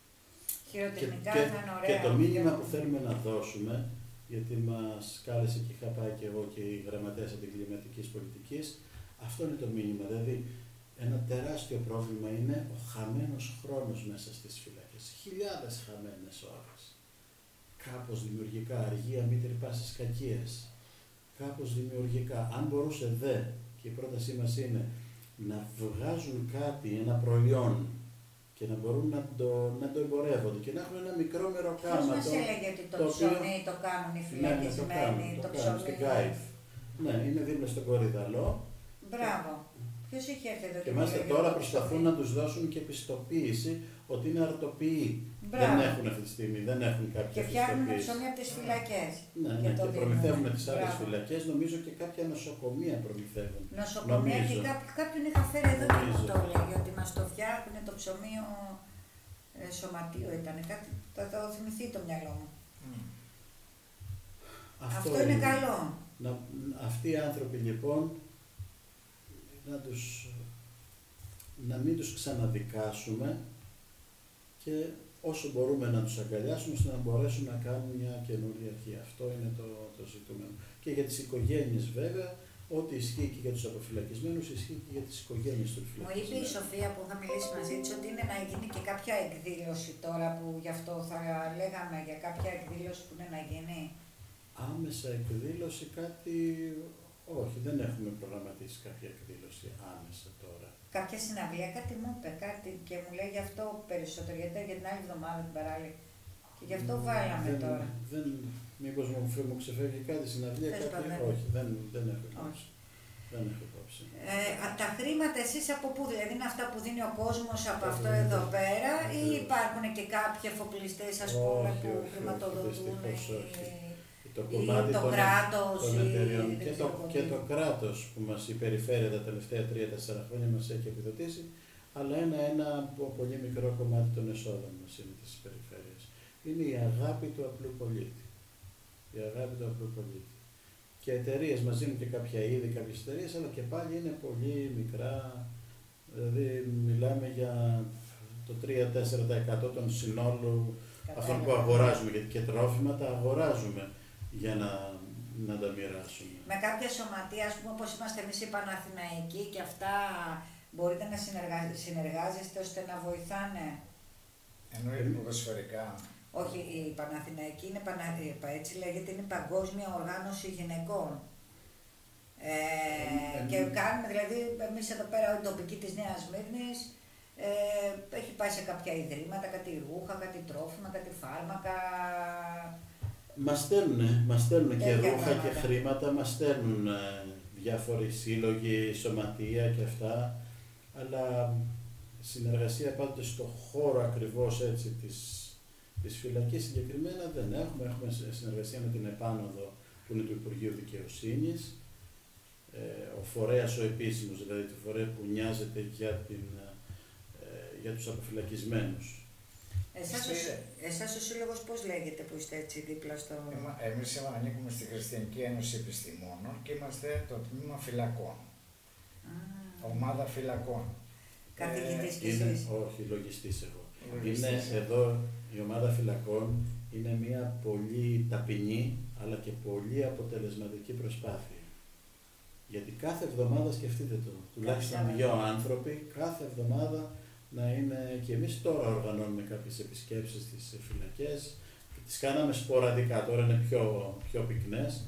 Και, Χειροτεχνικά και, θα είναι ωραία. και το μήνυμα που θέλουμε να δώσουμε, γιατί μας κάλεσε και είχα πάει και εγώ και οι γραμματέες αντικλιματικής πολιτικής, αυτό είναι το μήνυμα. Δηλαδή, ένα τεράστιο πρόβλημα είναι ο χαμένος χρόνος μέσα στις φυλακές. Χιλιάδες χαμένες ώρες. Κάπως δημιουργικά, αργία, μη τρυπάσεις κακίες. Κάπως δημιουργικά. Αν μπορούσε δε, και η πρότασή μας είναι, να βγάζουν κάτι, ένα προϊόν, και να μπορούν να το, να το εμπορεύονται και να έχουν ένα μικρό μεροκάματο. Ποιος μας έλεγε ότι το, το ψωμί οποίο... το κάνουν οι Ναι, φυλακισμένοι, ναι, το, το, κάνουν, το ψωμί. κάνουν στην Γκάιφ. Ναι, είναι δίπλα στον Κορυδαλό. Μπράβο. Ποιος είχε έρθει εδώ Και μάλιστα τώρα προσπαθούν να τους δώσουν και πιστοποίηση ότι είναι αρτοποιοί. Δεν έχουν αυτή τη στιγμή, δεν έχουν κάποια και φτιάχνουν πιστοποίηση. ψωμί από τις φυλακές. Ναι, ναι, και προμηθεύουν τις άλλες φυλακές, νομίζω και κάποια νοσοκομεία προμηθεύουν. Νοσοκομεία και κάποιο, κάποιον είχα φέρει εδώ και μου το έλεγε ότι μας το φτιάχνουν το ψωμίο ε, σωματείο ήταν. Κάτι, θα το θυμηθεί το μυαλό μου. Mm. Αυτό, Αυτό είναι, είναι καλό. Να, αυτοί οι άνθρωποι λοιπόν να, τους, να μην τους ξαναδικάσουμε και όσο μπορούμε να τους αγκαλιάσουμε ώστε να μπορέσουν να κάνουν μια καινούργια αρχή. Αυτό είναι το, το ζητούμενο. Και για τις οικογένειες βέβαια, ό,τι ισχύει και για τους αποφυλακισμένους, ισχύει και για τις οικογένειες των φυλακισμένων. Μου είπε η Σοφία που είχα μιλήσει μαζί της ότι είναι να γίνει και κάποια εκδήλωση τώρα που γι' αυτό θα λέγαμε για κάποια εκδήλωση που είναι να γίνει. Άμεσα εκδήλωση κάτι, όχι, δεν έχουμε προγραμματίσει κάποια εκδήλωση άμεσα τώρα. Κάποια συναυλία, κάτι μου είπε, κάτι και μου λέει γι' αυτό περισσότερο, γιατί για την άλλη εβδομάδα την παράλληλη. Και γι' αυτό βάλαμε δεν, τώρα. Δεν, μήπως μου, μου ξεφεύγει κάτι συναυλία, Θες κάτι, πάντα. όχι, δεν, δεν έχω υπόψη. Δεν έχω υπόψη. Ε, τα χρήματα εσείς από πού, δηλαδή είναι αυτά που δίνει ο κόσμος από αυτό εδώ πέρα ή υπάρχουν και κάποιοι εφοπλιστές ας πούμε όχι, που όχι, χρηματοδοτούν όχι, το ή κομμάτι το των, κράτος των ή εταιριών δεν και, ξέρω το, τι. και το κράτος που μας η περιφέρεια τα τελευταία τρία τέσσερα χρόνια μας έχει επιδοτήσει, αλλά ένα, ένα πολύ μικρό κομμάτι των εσόδων μας είναι της περιφέρειας. Είναι η αγάπη του απλού πολίτη. Η αγάπη του απλού πολίτη. Και εταιρείε μας δίνουν και κάποια είδη, κάποιες εταιρείε, αλλά και πάλι είναι πολύ μικρά. Δηλαδή μιλάμε για το τρία με τέσσερα τοις εκατό των συνόλου αυτών που αγοράζουμε, γιατί και τρόφιμα τα αγοράζουμε για να, να τα μοιράσουμε. Με κάποια σωματεία, ας πούμε, όπως είμαστε εμείς οι Παναθηναϊκοί και αυτά, μπορείτε να συνεργα... συνεργάζεστε ώστε να βοηθάνε. Εννοείται ποδοσφαιρικά. Όχι, η Παναθηναϊκή είναι, πανα... έτσι λέγεται, είναι η Παγκόσμια Οργάνωση Γυναικών. Ε, ε, και κάνουμε, δηλαδή, εμείς εδώ πέρα, η τοπική της Νέας Σμύρνης, ε, έχει πάει σε κάποια ιδρύματα, κάτι ρούχα, κάτι τρόφιμα, κάτι φάρμακα. Μας στέλνουνε, μας στέλνουνε και ρούχα πράγματα. και χρήματα, μας στέλνουν ε, διάφοροι σύλλογοι, σωματεία και αυτά, αλλά συνεργασία πάντοτε στο χώρο ακριβώς έτσι της, της φυλακής συγκεκριμένα δεν έχουμε. Έχουμε συνεργασία με την Επάνωδο που είναι του Υπουργείου Δικαιοσύνης, ε, ο φορέας ο επίσημος, δηλαδή το φορέα που νοιάζεται για, την, ε, για τους αποφυλακισμένους. Εσάς, ο, εσάς ο σύλλογος πώς λέγεται που είστε έτσι δίπλα στο... Εμείς ανήκουμε στη Χριστιανική Ένωση Επιστημόνων και είμαστε το τμήμα φυλακών. Ah. Ομάδα φυλακών. Καθηγητής κι Είναι, εσείς. όχι, λογιστής εγώ. Λογιστής. Είναι εδώ η ομάδα φυλακών, είναι μια πολύ ταπεινή αλλά και πολύ αποτελεσματική προσπάθεια. Γιατί κάθε εβδομάδα, σκεφτείτε το, τουλάχιστον Κάθε δύο άνθρωποι, κάθε εβδομάδα να είναι, και εμείς τώρα οργανώνουμε κάποιες επισκέψεις στις φυλακές, τις κάναμε σποραδικά, τώρα είναι πιο, πιο πυκνές.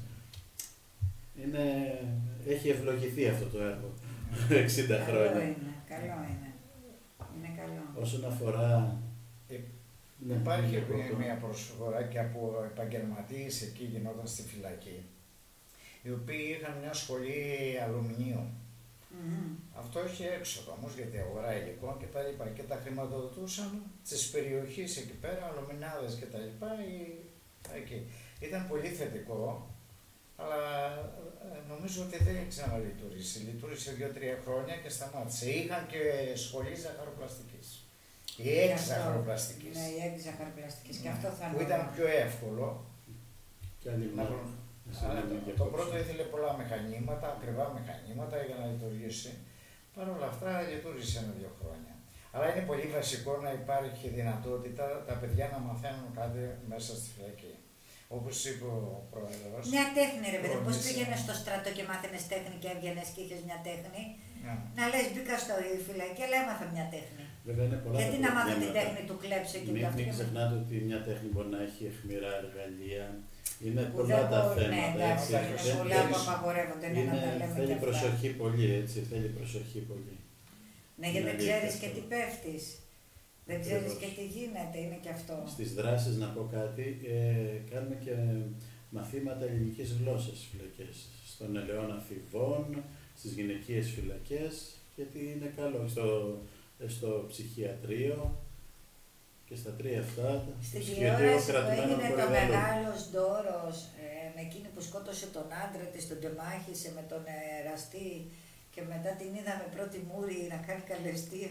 Είναι, έχει ευλογηθεί αυτό το έργο, εξήντα Καλό χρόνια. είναι, καλό είναι. Είναι καλό. Όσον αφορά... Ε, ναι, Υπάρχει ναι, μια προσφορά και από επαγγελματίες εκεί γινόταν στη φυλακή, οι οποίοι είχαν μια σχολή αλουμινίου. Mm-hmm. Αυτό είχε έξοδο όμως γιατί αγορά υλικών και τα λοιπά και τα χρηματοδοτούσαν στις περιοχές εκεί πέρα, αλουμινάδες και τα λοιπά. Ή, εκεί. Ήταν πολύ θετικό, αλλά ε, νομίζω ότι δεν ξαναλειτουργήσε. Λειτουργήσε δύο-τρία χρόνια και σταμάτησε. Είχαν και σχολή ζαχαροπλαστικής. Η έξ ζαχαροπλαστικής. Ναι, η έξ ζαχαροπλαστικής. Και Ναι, αυτό θα που ήταν πιο εύκολο. Και άλλη Να μια. βρουν. Να Αλλά συνέβη το, και το απόψε. πρώτο ήθελε πολλά μηχανήματα, ακριβά μηχανήματα για να λειτουργήσει. Παρ' όλα αυτά λειτουργήσε ένα-δύο χρόνια. Αλλά είναι πολύ βασικό να υπάρχει δυνατότητα τα παιδιά να μαθαίνουν κάτι μέσα στη φυλακή. Όπως είπε ο πρόεδρος. Μια τέχνη, ρε παιδί, πώς Πρόνησε. πήγαινες στο στρατό και μάθαινες τέχνη και έβγαινες και είχες μια τέχνη. Ναι. Να λες μπήκα στο φυλακή, αλλά έμαθα μια τέχνη. Βέβαια είναι πολλά Γιατί τα να μάθω την προβλήματα. τέχνη του κλέψε και Μην, του μην αυτού. ξεχνάτε ότι μια τέχνη μπορεί να έχει αιχμηρά εργαλεία. Είναι Που πολλά δεν τα μπορούν, ναι, θέματα. εντάξει, έτσι. είναι Δεν- πολλά που θέλει- απαγορεύονται, ναι, να τα είναι- λέμε Θέλει και αυτά. προσοχή πολύ, έτσι. Θέλει προσοχή πολύ. Ναι, γιατί δεν Είναι ξέρεις αλήθεια και αυτό. τι πέφτεις. Δεν ξέρεις Ακριβώς. και τι γίνεται, είναι και αυτό. Στις δράσεις, να πω κάτι, ε, κάνουμε και μαθήματα ελληνικής γλώσσας στις φυλακές. Στον Ελαιώνα Φιβών, στις γυναικείες φυλακές, γιατί είναι καλό. Στο, στο ψυχιατρίο και στα τρία αυτά. Στην το ψυχιατρίο τηλεόραση που κρατουμένων έγινε το κορυδαλών. μεγάλος ντόρος ε, με εκείνη που σκότωσε τον άντρα της, τον τεμάχισε με τον εραστή και μετά την είδαμε πρώτη μούρη να κάνει καλεστή.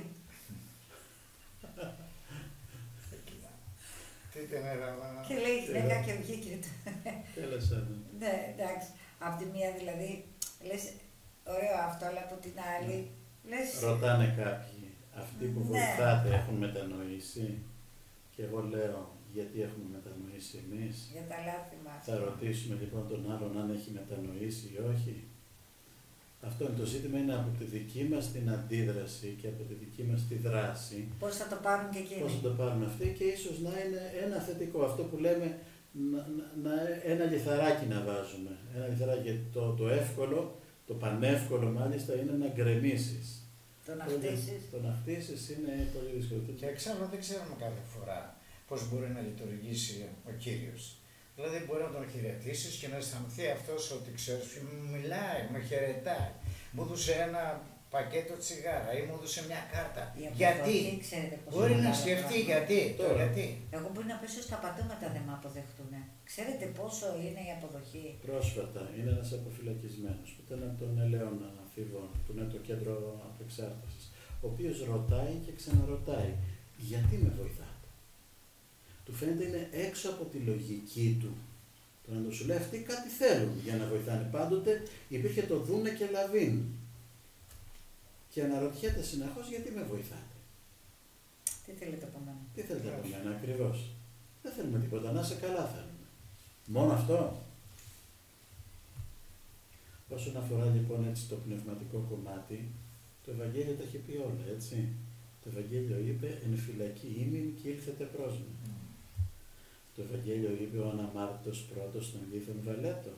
Τι την έδωνα. Και λέει η γυναίκα και βγήκε. Τέλος πάντων. Ναι, εντάξει. Απ' τη μία δηλαδή λες ωραίο αυτό, αλλά από την άλλη λες. Ρωτάνε κάποιοι, αυτοί που Ναι. βοηθάτε έχουν μετανοήσει? Και εγώ λέω, γιατί έχουμε μετανοήσει εμείς? Για τα λάθη μας. Θα ρωτήσουμε λοιπόν τον άλλον αν έχει μετανοήσει ή όχι. Αυτό είναι το ζήτημα, είναι από τη δική μας την αντίδραση και από τη δική μας τη δράση. Πώς θα το πάρουν και εκείνοι. Πώς θα το πάρουν αυτοί και ίσως να είναι ένα θετικό. Αυτό που λέμε, να, να, να, ένα λιθαράκι να βάζουμε. Ένα λιθαράκι. Γιατί το, το εύκολο, το πανεύκολο μάλιστα είναι να γκρεμίσεις. Το να χτίσεις. Το να χτίσεις είναι πολύ δύσκολο. Και εξάλλου δεν ξέρουμε κάθε φορά πώς μπορεί να λειτουργήσει ο Κύριος. Δηλαδή μπορεί να τον χαιρετήσει και να αισθανθεί αυτός ότι ξέρεις, μου μιλάει, με χαιρετάει. Μου έδωσε ένα πακέτο τσιγάρα ή μου έδωσε μια κάρτα. Η Γιατί? αποδοχή, ξέρετε πώς Μπορεί είναι να τα σκεφτεί πράγματα. γιατί. Τώρα. Τώρα. Γιατί. Εγώ μπορεί να πέσω στα πατώματα δεν με αποδεχτούν. Ξέρετε πόσο είναι η αποδοχή. Πρόσφατα είναι ένας αποφυλακισμένος που ήταν από τον Ελαιώνα Φιβών, που είναι το κέντρο απεξάρτησης, ο οποίος ρωτάει και ξαναρωτάει, γιατί με βοηθάτε? Του φαίνεται είναι έξω από τη λογική του. Τώρα να το σου λέει, αυτοί κάτι θέλουν για να βοηθάνε. Πάντοτε υπήρχε το δούνε και λαβίν. Και αναρωτιέται συνεχώς, γιατί με βοηθάτε? Τι θέλετε από μένα. Τι θέλετε από μένα ακριβώς? Δεν θέλουμε τίποτα, να είσαι καλά θέλουμε. Μόνο αυτό. Όσον αφορά λοιπόν έτσι το πνευματικό κομμάτι, το Ευαγγέλιο τα έχει πει όλα, έτσι. Το Ευαγγέλιο είπε, εν φυλακή ήμην και ήλθετε προς με. Το Ευαγγέλιο είπε, ο αναμάρτητος πρώτος των λίθων βαλέτο.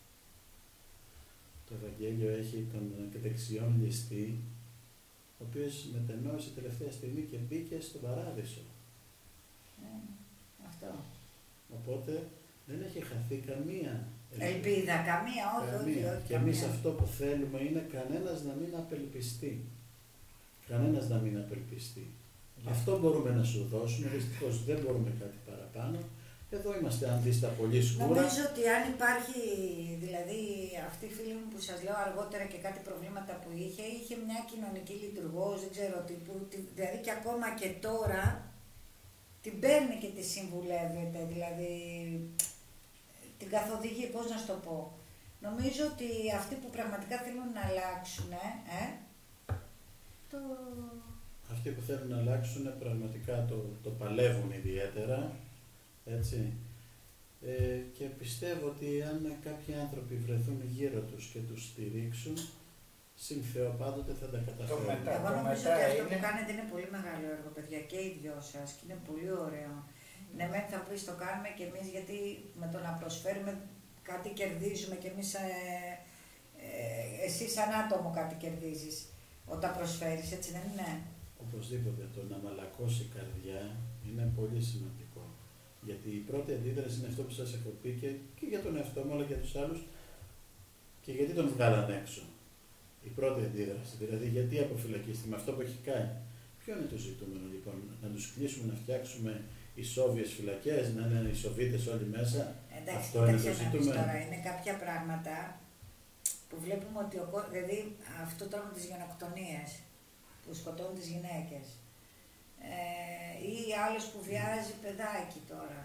Το Ευαγγέλιο έχει τον δεξιόν ληστή, ο οποίος μετενόησε τελευταία στιγμή και μπήκε στον παράδεισο. Ναι, αυτό. Οπότε δεν έχει χαθεί καμία Ελπίδα, καμία, όχι, όχι, καμία. όχι. Και εμείς καμία. αυτό που θέλουμε είναι κανένας να μην απελπιστεί. Κανένας να μην απελπιστεί. Αυτό μπορούμε να σου δώσουμε, δυστυχώς δεν μπορούμε κάτι παραπάνω. Εδώ είμαστε, αν δεις τα πολύ σκούρα. Νομίζω ότι αν υπάρχει, δηλαδή αυτή η φίλη μου που σας λέω αργότερα και κάτι προβλήματα που είχε, είχε μια κοινωνική λειτουργός, δεν ξέρω τι, που, δηλαδή και ακόμα και τώρα την παίρνει και τη συμβουλεύεται, δηλαδή την καθοδηγεί, πώς να σου το πω. Νομίζω ότι αυτοί που πραγματικά θέλουν να αλλάξουν, ε, το, αυτοί που θέλουν να αλλάξουν πραγματικά το, το παλεύουν ιδιαίτερα, έτσι. Ε, και πιστεύω ότι αν κάποιοι άνθρωποι βρεθούν γύρω τους και τους στηρίξουν, συν Θεό πάντοτε θα τα καταφέρουν. μετά, Εγώ το νομίζω μετά ότι αυτό είναι... που κάνετε είναι πολύ μεγάλο έργο, παιδιά, και οι δυο σας, και είναι πολύ ωραίο. Ναι, μεν θα πεις το κάνουμε κι εμείς, γιατί με το να προσφέρουμε κάτι κερδίζουμε κι εμείς, ε, ε, εσύ σαν άτομο κάτι κερδίζεις όταν προσφέρεις, έτσι δεν είναι? Οπωσδήποτε, το να μαλακώσει η καρδιά είναι πολύ σημαντικό. Γιατί η πρώτη αντίδραση είναι αυτό που σας έχω πει και, και για τον εαυτό μου, αλλά και για τους άλλους, και γιατί τον βγάλαν έξω. Η πρώτη αντίδραση, δηλαδή γιατί αποφυλακίστηκε με αυτό που έχει κάνει. Ποιο είναι το ζητούμενο λοιπόν, να τους κλείσουμε, να φτιάξουμε ισόβιες φυλακές, να είναι ισοβίτες όλοι μέσα? Εντάξει, αυτό είναι το ζητούμενο. Τώρα είναι κάποια πράγματα που βλέπουμε ότι ο, δηλαδή αυτό τώρα με τις γενοκτονίες που σκοτώνουν τις γυναίκες, ε, ή άλλος που βιάζει παιδάκι τώρα.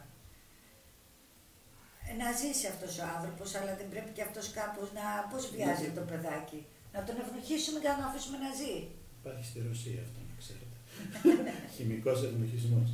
Ε, να ζήσει αυτός ο άνθρωπος, αλλά δεν πρέπει και αυτός κάπως να, πώς βιάζει το παιδάκι, να τον ευνοχήσουμε και να τον αφήσουμε να ζει. Υπάρχει στη Ρωσία αυτό, να ξέρετε. Χημικός ευνοχισμός.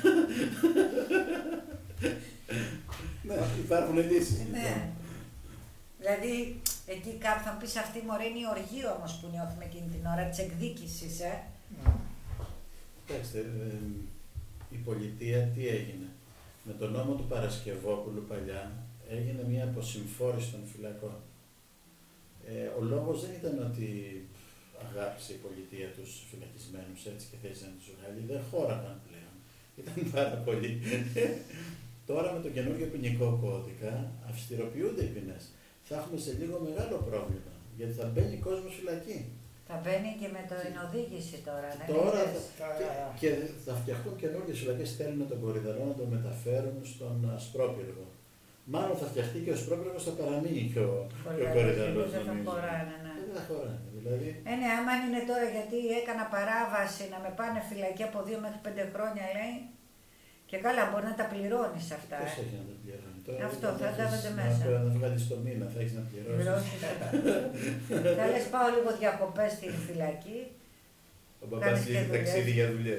Ναι, υπάρχουν λύσεις. Ναι. Δηλαδή, εκεί κάπου θα πεις αυτή η μωρέ είναι η οργή όμως που νιώθουμε εκείνη την ώρα της εκδίκησης, ε. Κοιτάξτε, ε, η πολιτεία τι έγινε? Με τον νόμο του Παρασκευόπουλου παλιά έγινε μια αποσυμφόρηση των φυλακών. Ε, ο λόγος δεν ήταν ότι αγάπησε η πολιτεία τους φυλακισμένους έτσι και θέλησε να τους βγάλει, δεν χώραγαν πλέον. Ήταν πάρα πολύ. Τώρα με τον καινούργιο ποινικό κώδικα αυστηροποιούνται οι ποινές. Θα έχουμε σε λίγο μεγάλο πρόβλημα, γιατί θα μπαίνει κόσμος φυλακή. Θα μπαίνει και με την οδήγηση τώρα, δεν Τώρα είναι? θα, και, και θα φτιαχτούν καινούργιες φυλακές, θέλουν τον Κορυδαλό να τον μεταφέρουν στον Ασπρόπυργο. Μάλλον θα φτιαχτεί και ο Ασπρόπυργος, θα παραμείνει και ο, ο Κορυδαλός. Δεν θα χωράνε, ναι. Δεν θα χωράνε, δηλαδή. Ε, ναι, άμα είναι τώρα γιατί έκανα παράβαση να με πάνε φυλακή από δύο μέχρι πέντε χρόνια, λέει. Και καλά, μπορεί να τα πληρώνεις αυτά. Πώς ε. έχει να τα πληρώνει τώρα? Αυτό, θα έχεις, τα δείτε μέσα. Να, να βγάλεις το μήνα, θα έχεις να πληρώσεις. Θα λες πάω λίγο διακοπές στην φυλακή. Ο μπαμπάς έχει ταξίδι για δουλειές.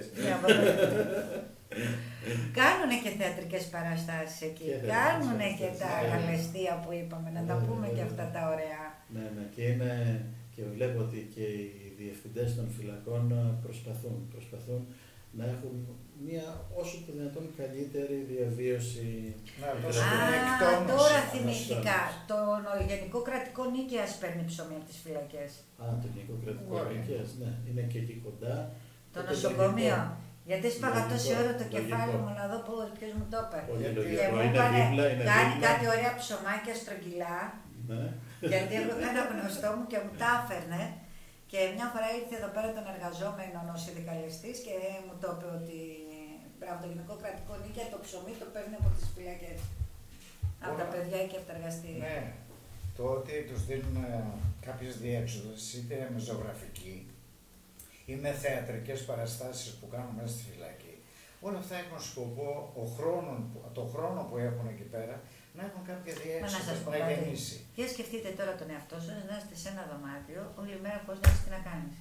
Κάνουνε και θεατρικές παραστάσεις εκεί. Κάνουνε και τα καλεστία που είπαμε, να τα πούμε και αυτά τα ωραία. Ναι, ναι, και, είναι, και βλέπω ότι και οι διευθυντές των φυλακών προσπαθούν, προσπαθούν να έχουν μια όσο το δυνατόν καλύτερη διαβίωση. Να, Α, τώρα θυμήθηκα. Το Γενικό Κρατικό Νίκαιας παίρνει ψωμί από τις φυλακές. Α, το Γενικό Κρατικό Νίκαιας, ναι. Είναι και εκεί κοντά. Το νοσοκομείο. Γιατί σπάγα τόση ώρα το κεφάλι μου να δω ποιος μου το είπε. Και μου είπανε, κάνει κάτι ωραία ψωμάκια στρογγυλά. Γιατί έχω ένα γνωστό μου και μου τα έφερνε. Και μια φορά ήρθε εδώ πέρα τον εργαζόμενο ο συνδικαλιστής και μου το είπε ότι μπράβο, το Γενικό Κρατικό Νίκαια το ψωμί το παίρνει από τις φυλακές. Από τα παιδιά και από τα εργαστήρια. Ναι, το ότι τους δίνουν κάποιες διέξοδες, είτε με ζωγραφική ή με θεατρικές παραστάσεις που κάνουν μέσα στη φυλακή. Όλα αυτά έχουν σκοπό ο χρόνο, το χρόνο που έχουν εκεί πέρα να έχουν κάποια διέξοδο, να, να γεννήσει. Για σκεφτείτε τώρα τον εαυτό σας να είστε σε ένα δωμάτιο όλη μέρα χωρίς να έχεις τι να κάνεις.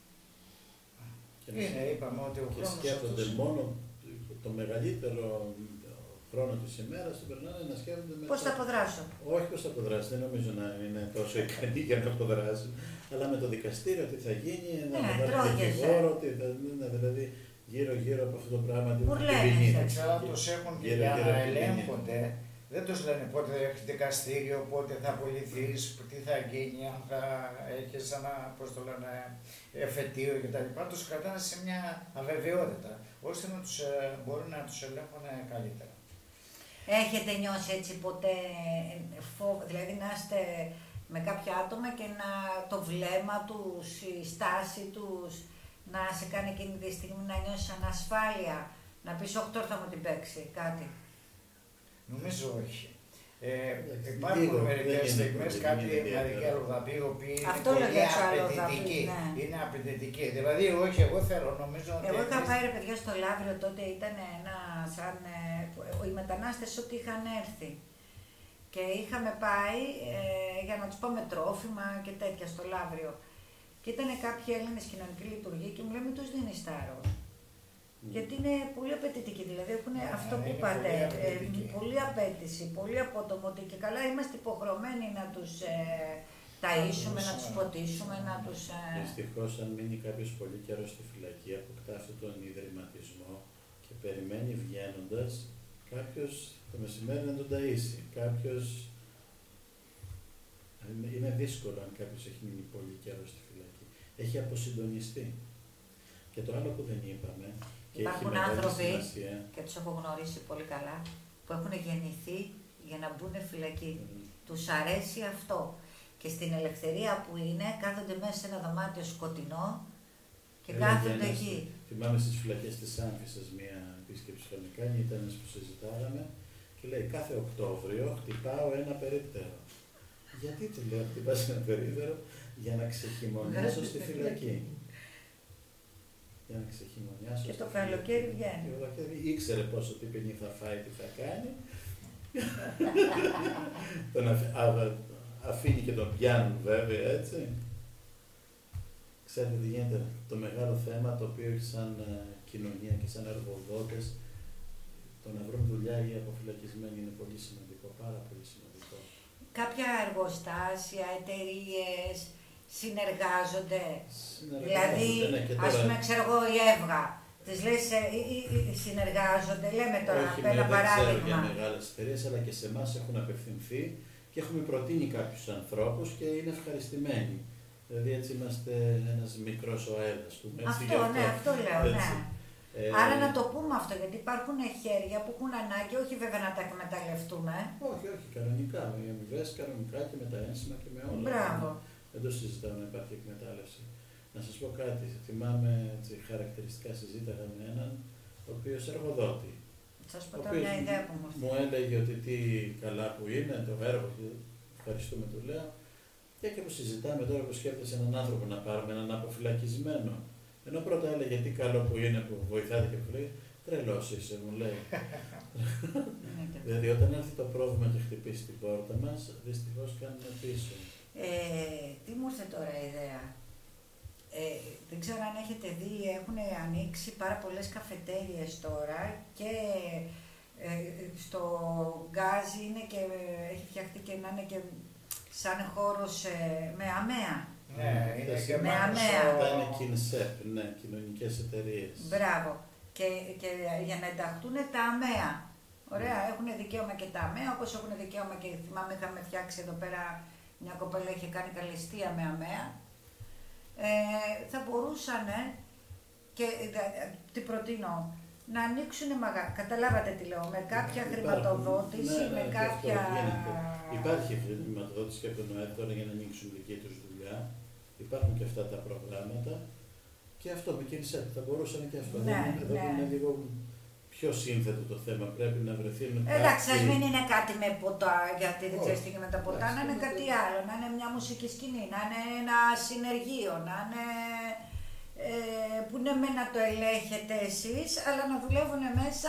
Είναι, είπαμε ότι ο και χρόνος σκέφτονται αυτός... μόνο το μεγαλύτερο χρόνο της ημέρας, τον περνάνε να σκέφτονται με πώς θα αποδράσω. Όχι πώς θα αποδράσει, δεν νομίζω να είναι τόσο ικανή για να αποδράσει, αλλά με το δικαστήριο τι θα γίνει, να ναι, βάλει το δικηγόρο, τι θα, ναι, δηλαδή γύρω-γύρω από αυτό το πράγμα. Εξάλλου τους έχουν και για να ελέγχονται. Δεν τους λένε πότε θα έχει δικαστήριο, πότε θα απολυθείς, τι θα γίνει, αν θα έχεις ένα, πώς το λένε, εφετείο κτλ. Τους κρατάνε σε μια αβεβαιότητα, ώστε να τους, μπορούν να τους ελέγχουν καλύτερα. Έχετε νιώσει έτσι ποτέ φόβο, δηλαδή να είστε με κάποια άτομα και να το βλέμμα τους, η στάση τους, να σε κάνει εκείνη τη στιγμή να νιώσεις ανασφάλεια, να πεις όχι τώρα θα μου την παίξει κάτι? Νομίζω όχι. Ε, υπάρχουν μερικές στιγμές κάποιοι μερικοί αλλοδαποί οι οποίοι είναι πολύ απαιτητικοί. Ναι. Είναι απαιτητικοί. Δηλαδή, όχι, εγώ θέλω, νομίζω ότι. Εγώ είχα πάει ρε παιδιά στο Λαύριο τότε, ήταν ένα σαν. Οι μετανάστες ό,τι είχαν έρθει. Και είχαμε πάει ε, για να τους πάμε τρόφιμα και τέτοια στο Λαύριο. Και ήταν κάποιοι Έλληνες κοινωνικοί λειτουργοί και μου λένε μην τους δίνεις τάρος. Mm. Γιατί είναι πολύ απαιτητικοί, δηλαδή έχουν yeah, αυτό που είπατε, πολύ, ε, πολύ απέτηση, πολύ απότομο ότι και καλά είμαστε υποχρεωμένοι να τους ε, ταΐσουμε, να τους ποτίσουμε, να τους... Ε... Δυστυχώς, αν μείνει κάποιος πολύ καιρό στη φυλακή, αποκτά αυτόν τον ιδρυματισμό και περιμένει βγαίνοντας κάποιος το μεσημέρι να τον ταΐσει. Κάποιος... Είναι δύσκολο αν κάποιος έχει μείνει πολύ καιρό στη φυλακή. Έχει αποσυντονιστεί. Και το άλλο που δεν είπαμε, και υπάρχουν έχει άνθρωποι, σημασία, και τους έχω γνωρίσει πολύ καλά, που έχουν γεννηθεί για να μπουν φυλακή. Mm. Τους αρέσει αυτό. Και στην ελευθερία που είναι, κάθονται μέσα σε ένα δωμάτιο σκοτεινό και Έλα, κάθονται εκεί. Θυμάμαι στις φυλακές της Άμφισσας μία επίσκεψη είχαμε κάνει, ήταν ένας που συζητάγαμε και λέει κάθε Οκτώβριο χτυπάω ένα περίπτερο. Γιατί του λέω χτυπάς ένα περίπτερο? Για να ξεχειμονιάσω στη φυλακή. Για να ξεχειμονιάσω. Και το καλοκαίρι βγαίνει. Το καλοκαίρι ήξερε πόσο τι ποινή θα φάει, τι θα κάνει. Τον αφήνει και τον πιάνουν βέβαια, έτσι. Ξέρετε τι γίνεται, το μεγάλο θέμα το οποίο έχει σαν κοινωνία και σαν εργοδότες, το να βρουν δουλειά οι αποφυλακισμένοι είναι πολύ σημαντικό, πάρα πολύ σημαντικό. Κάποια εργοστάσια, εταιρείες συνεργάζονται, συνεργάζονται δηλαδή ναι, τώρα... ας πούμε ξέρω εγώ η Εύγα, τις λες ε, ε, ε, συνεργάζονται, λέμε τώρα Όχι, ένα παράδειγμα. Όχι, για μεγάλες εταιρείες, αλλά και σε εμάς έχουν απευθυνθεί και έχουμε προτείνει κάποιους ανθρώπους και είναι ευχαριστημένοι. Δηλαδή έτσι είμαστε ένας μικρός ΟΑΕΔ, ας πούμε. Έτσι, αυτό, αυτό, ναι, αυτό λέω, έτσι. ναι. Ε, Άρα να το πούμε αυτό, γιατί υπάρχουν χέρια που έχουν ανάγκη, όχι βέβαια να τα εκμεταλλευτούμε. Όχι, όχι, κανονικά, με αμοιβές, κανονικά και με τα ένσημα και με όλα. Μπράβο. Δεν το συζητάμε να υπάρχει εκμετάλλευση. Να σας πω κάτι, θυμάμαι έτσι, χαρακτηριστικά συζήταγα με έναν, ο οποίος εργοδότη. Σας πω τώρα μια ιδέα που μου μου έλεγε ότι τι καλά που είναι το έργο, ευχαριστούμε του λέω. Και και που συζητάμε τώρα που σκέφτεσαι έναν άνθρωπο να πάρουμε, έναν αποφυλακισμένο. Ενώ πρώτα έλεγε τι καλό που είναι που βοηθάτε και που λέει, τρελός είσαι, μου λέει. Δηλαδή όταν έρθει το πρόβλημα και χτυπήσει την πόρτα μας, δυστυχώς κάνουμε πίσω. Ε, τι μου ήρθε τώρα η ιδέα. Ε, δεν ξέρω αν έχετε δει, έχουν ανοίξει πάρα πολλές καφετέριες τώρα και ε, στο Γκάζι είναι και έχει φτιαχτεί και να είναι και σαν χώρος ε, με αμαία. Ναι, είναι και με αμαία. Αυτά είναι κινσέπ, ναι, κοινωνικές εταιρείες. Μπράβο. Και, και για να ενταχθούν τα αμαία. Ωραία, έχουν δικαίωμα και τα αμαία, όπως έχουν δικαίωμα και θυμάμαι είχαμε φτιάξει εδώ πέρα μια κοπέλα είχε κάνει καλεστία με αμαία. Ε, θα μπορούσαν και ε, τι προτείνω, να ανοίξουν μαγα... Καταλάβατε τι λέω, με κάποια Υπάρχουν, χρηματοδότηση, ναι, ναι, με κάποια... Υπάρχει χρηματοδότηση και από τον ΟΑΕΔ τώρα για να ανοίξουν δική τους δουλειά. Υπάρχουν και αυτά τα προγράμματα. Και αυτό με κινησέπ θα μπορούσαν και αυτό. Ναι, εδώ ναι. είναι λίγο πιο σύνθετο το θέμα. Πρέπει να βρεθεί με κάτι... Εντάξει, ας μην είναι κάτι με ποτά, γιατί δεν ξέρεις τι με τα ποτά, να είναι κάτι άλλο, να είναι μια μουσική σκηνή, να είναι ένα συνεργείο, να είναι... Ε, που ναι με να το ελέγχετε εσείς, αλλά να δουλεύουν μέσα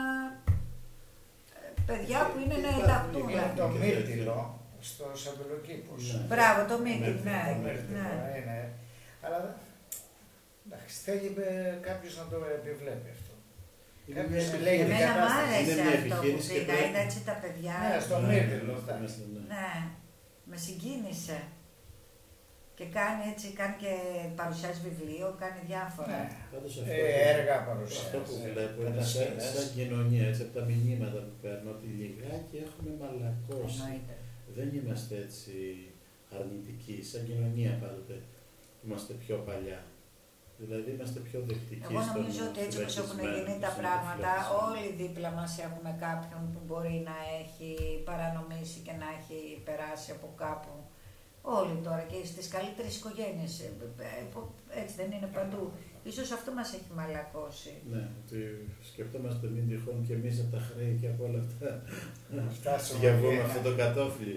ε, παιδιά που είναι να ενταχθούν. Είναι το Μύρτιλο στο Σαμπελοκήπος. Μπράβο, το Μύρτιλο, ναι. ναι. Αλλά εντάξει, θέλει κάποιος να το επιβλέπει αυτό. Κάποιος λέει την κατάσταση. Εμένα μ' άρεσε αυτό που πήγα, είδα έτσι τα παιδιά. Ναι, στο Μύρτιλο. Ναι, με συγκίνησε. Και κάνει έτσι, κάνει και παρουσιάζει βιβλίο, κάνει διάφορα. Ναι. Πάντως αυτό, ε, έργα παρουσιάζει. Αυτό που βλέπω είναι σαν, σαν κοινωνία, έτσι από τα μηνύματα που παίρνω, ότι λιγάκι έχουμε μαλακώσει. Εννοείται. Δεν είμαστε έτσι αρνητικοί, σαν κοινωνία πάντοτε, που είμαστε πιο παλιά. Δηλαδή είμαστε πιο δεκτικοί. Εγώ νομίζω ότι έτσι όπως έχουν γίνει τα πράγματα, όλοι δίπλα μας έχουμε κάποιον που μπορεί να έχει παρανομήσει και να έχει περάσει από κάπου. Όλοι τώρα και στις καλύτερες οικογένειες, έτσι δεν είναι παντού. Ίσως αυτό μας έχει μαλακώσει. Ναι, ότι σκεφτόμαστε μην τυχόν και εμείς από τα χρέη και από όλα αυτά. Για βγούμε αυτό το κατόφλι.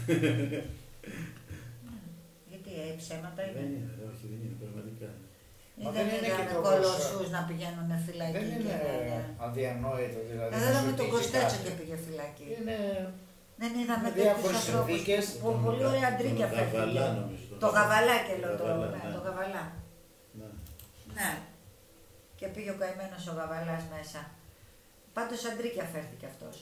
Γιατί ε, ψέματα είναι. Δεν είναι, όχι δεν είναι πραγματικά. Ή δεν είναι κολοσσούς να πηγαίνουν φυλακή. Δεν είναι αδιανόητο δηλαδή. Εδώ είδαμε τον Κωστέτσο και πήγε φυλακή. Δεν είδαμε τέτοιους ανθρώπους που πολύ ωραία αντρίκια φεύγουν. Το Καβαλά νομίζω. Το γαβαλάκι λέω, το, γαβαλά, ναι, ναι. το γαβαλά. Ναι. Ναι. Και πήγε ο καημένος ο γαβαλάς μέσα. Πάντως αντρίκια φέρθηκε αυτός.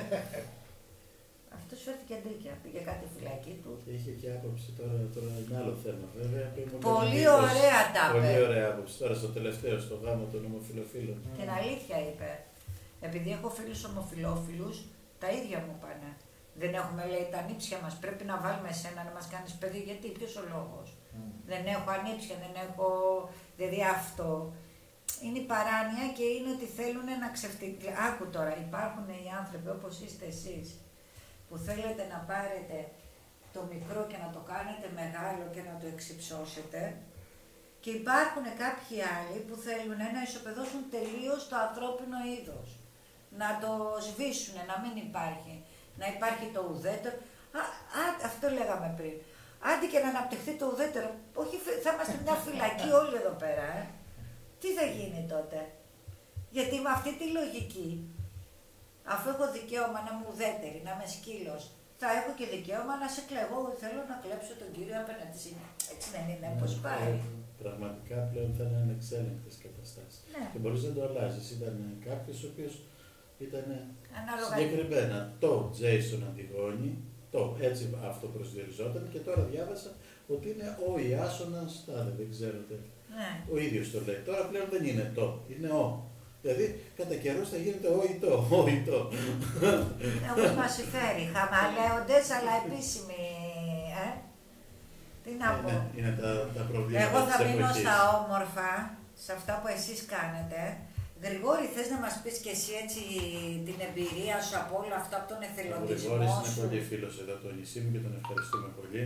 Αυτός φέρθηκε αντρίκια, πήγε κάτι φυλακή του. Και είχε και άποψη τώρα, τώρα είναι άλλο θέμα βέβαια. Πολύ ωραία τα είπε. Πολύ ωραία άποψη. Τώρα στο τελευταίο, στο γάμο των ομοφυλοφίλων. Την αλήθεια είπε. Επειδή έχω φίλους ομοφυλόφιλους, τα ίδια μου πάνε. Δεν έχουμε, λέει, τα ανήψια μας. Πρέπει να βάλουμε εσένα να μας κάνεις παιδί. Γιατί, ποιος ο λόγος. Mm. Δεν έχω ανήψια, δεν έχω. Δηλαδή αυτό είναι η παράνοια και είναι ότι θέλουν να ξεφτυλίσουν. Άκου τώρα, υπάρχουν οι άνθρωποι όπως είστε εσείς που θέλετε να πάρετε το μικρό και να το κάνετε μεγάλο και να το εξυψώσετε. Και υπάρχουν κάποιοι άλλοι που θέλουν να ισοπεδώσουν τελείως το ανθρώπινο είδος. Να το σβήσουν, να μην υπάρχει. Να υπάρχει το ουδέτερο. Α, α, αυτό λέγαμε πριν. Άντε και να αναπτυχθεί το ουδέτερο. Όχι, θα είμαστε μια φυλακή όλοι εδώ πέρα. Ε. Τι θα γίνει τότε. Γιατί με αυτή τη λογική, αφού έχω δικαίωμα να είμαι ουδέτερη, να είμαι σκύλος, θα έχω και δικαίωμα να σε κλεγώ. Θέλω να κλέψω τον κύριο απέναντι. Έτσι δεν είναι, πώς πάει. Πραγματικά πλέον θα είναι ανεξέλεγκτες καταστάσεις. Ναι. Και μπορείς να το αλλάζεις. Ήταν κάποιος ο οποίος ήταν Ανάλογα. συγκεκριμένα το Jason Αντιγόνη, το έτσι αυτό προσδιοριζόταν και τώρα διάβασα ότι είναι ο Ιάσονας, τάδε, δεν ξέρω τι. Ναι. Ο ίδιος το λέει. Τώρα πλέον δεν είναι το, είναι ο. Δηλαδή κατά καιρός θα γίνεται ο ή το, ο ή το. Όπως μας συμφέρει, χαμαλέοντες αλλά επίσημοι, ε. Τι να πω. Είναι, είναι τα, τα προβλήματα. Εγώ θα της μείνω εποχής. στα όμορφα, σε αυτά που εσείς κάνετε. Γρηγόρη, θες να μας πεις και εσύ έτσι την εμπειρία σου από όλο αυτό, από τον Ο εθελοντισμό Γρηγόρης είναι σου. πολύ φίλος εδώ το νησί μου και τον ευχαριστούμε πολύ.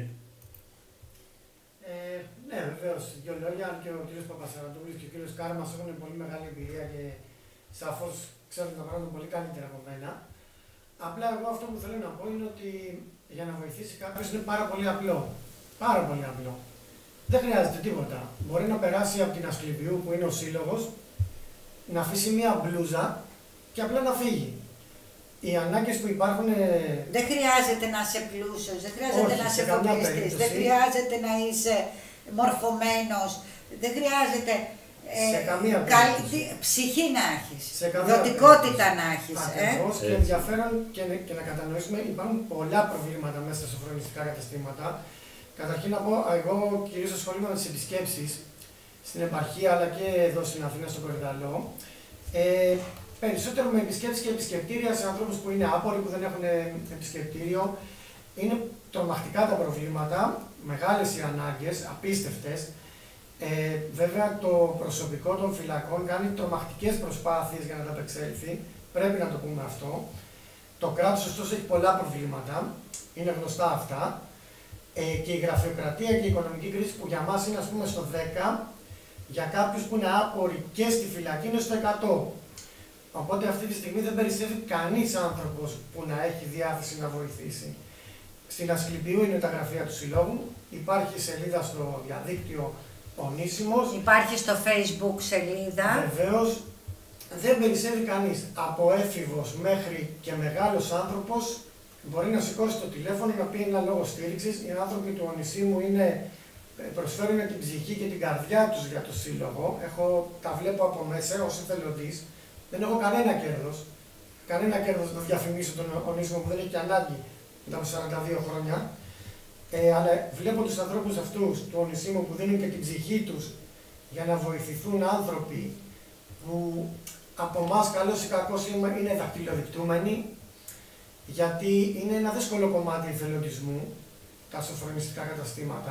Ε, ναι, βεβαίως. Δύο λόγια, αν και ο κ. Παπασαρατούλης και ο κ. Κάρμας έχουν πολύ μεγάλη εμπειρία και σαφώς ξέρουν τα πράγματα πολύ καλύτερα από μένα. Απλά εγώ αυτό που θέλω να πω είναι ότι για να βοηθήσει κάποιος είναι πάρα πολύ απλό. Πάρα πολύ απλό. Δεν χρειάζεται τίποτα. Μπορεί να περάσει από την Ασκληπιού που είναι ο σύλλογος, να αφήσει μία μπλούζα και απλά να φύγει. Οι ανάγκες που υπάρχουν. Δεν χρειάζεται να είσαι πλούσιος, δεν χρειάζεται Όχι, να σε είσαι καμιά φωτιστής, περίπτωση. δεν χρειάζεται να είσαι μορφωμένος, δεν χρειάζεται Σε καμία καλή περίπτωση. ψυχή να έχεις, Σε καμία δοτικότητα περίπτωση. να έχεις. Ε? Ακριβώς, και Έτσι. ενδιαφέρον και, και να κατανοήσουμε, υπάρχουν πολλά προβλήματα μέσα στα σοφρονιστικά καταστήματα. Καταρχήν να πω, εγώ κυρίως ασχολούμαι με τις επισκέψεις στην επαρχία αλλά και εδώ στην Αθήνα στο Κορυδαλό. Ε, περισσότερο με επισκέψεις και επισκεπτήρια σε ανθρώπους που είναι άποροι, που δεν έχουν επισκεπτήριο. Είναι τρομακτικά τα προβλήματα, μεγάλες οι ανάγκες, απίστευτες. Ε, βέβαια το προσωπικό των φυλακών κάνει τρομακτικές προσπάθειες για να ανταπεξέλθει, πρέπει να το πούμε αυτό. Το κράτος ωστόσο έχει πολλά προβλήματα, είναι γνωστά αυτά. Ε, και η γραφειοκρατία και η οικονομική κρίση που για μας είναι ας πούμε στο δέκα, για κάποιους που είναι άποροι και στη φυλακή είναι στο εκατό. Οπότε αυτή τη στιγμή δεν περισσεύει κανείς άνθρωπος που να έχει διάθεση να βοηθήσει. Στην Ασκληπιού είναι τα γραφεία του Συλλόγου, υπάρχει σελίδα στο διαδίκτυο Ονίσιμος. Υπάρχει στο Facebook σελίδα. Βεβαίως, δεν περισσεύει κανείς. Από έφηβος μέχρι και μεγάλος άνθρωπος μπορεί να σηκώσει το τηλέφωνο, να πει ένα λόγο στήριξης. Οι άνθρωποι του Ονισίμου είναι, προσφέρουν την ψυχή και την καρδιά τους για το σύλλογο. Έχω, τα βλέπω από μέσα ως εθελοντής. Δεν έχω κανένα κέρδος. Κανένα κέρδος να διαφημίσω τον Ονίσιμο που δεν έχει και ανάγκη μετά από σαράντα δύο χρόνια. Ε, αλλά βλέπω τους ανθρώπους αυτούς του Ονισίμου που δίνουν και την ψυχή τους για να βοηθηθούν άνθρωποι που από εμάς καλώς ή κακώς είναι δακτυλοδεικτούμενοι, γιατί είναι ένα δύσκολο κομμάτι εθελοντισμού, τα σοφρονιστικά καταστήματα.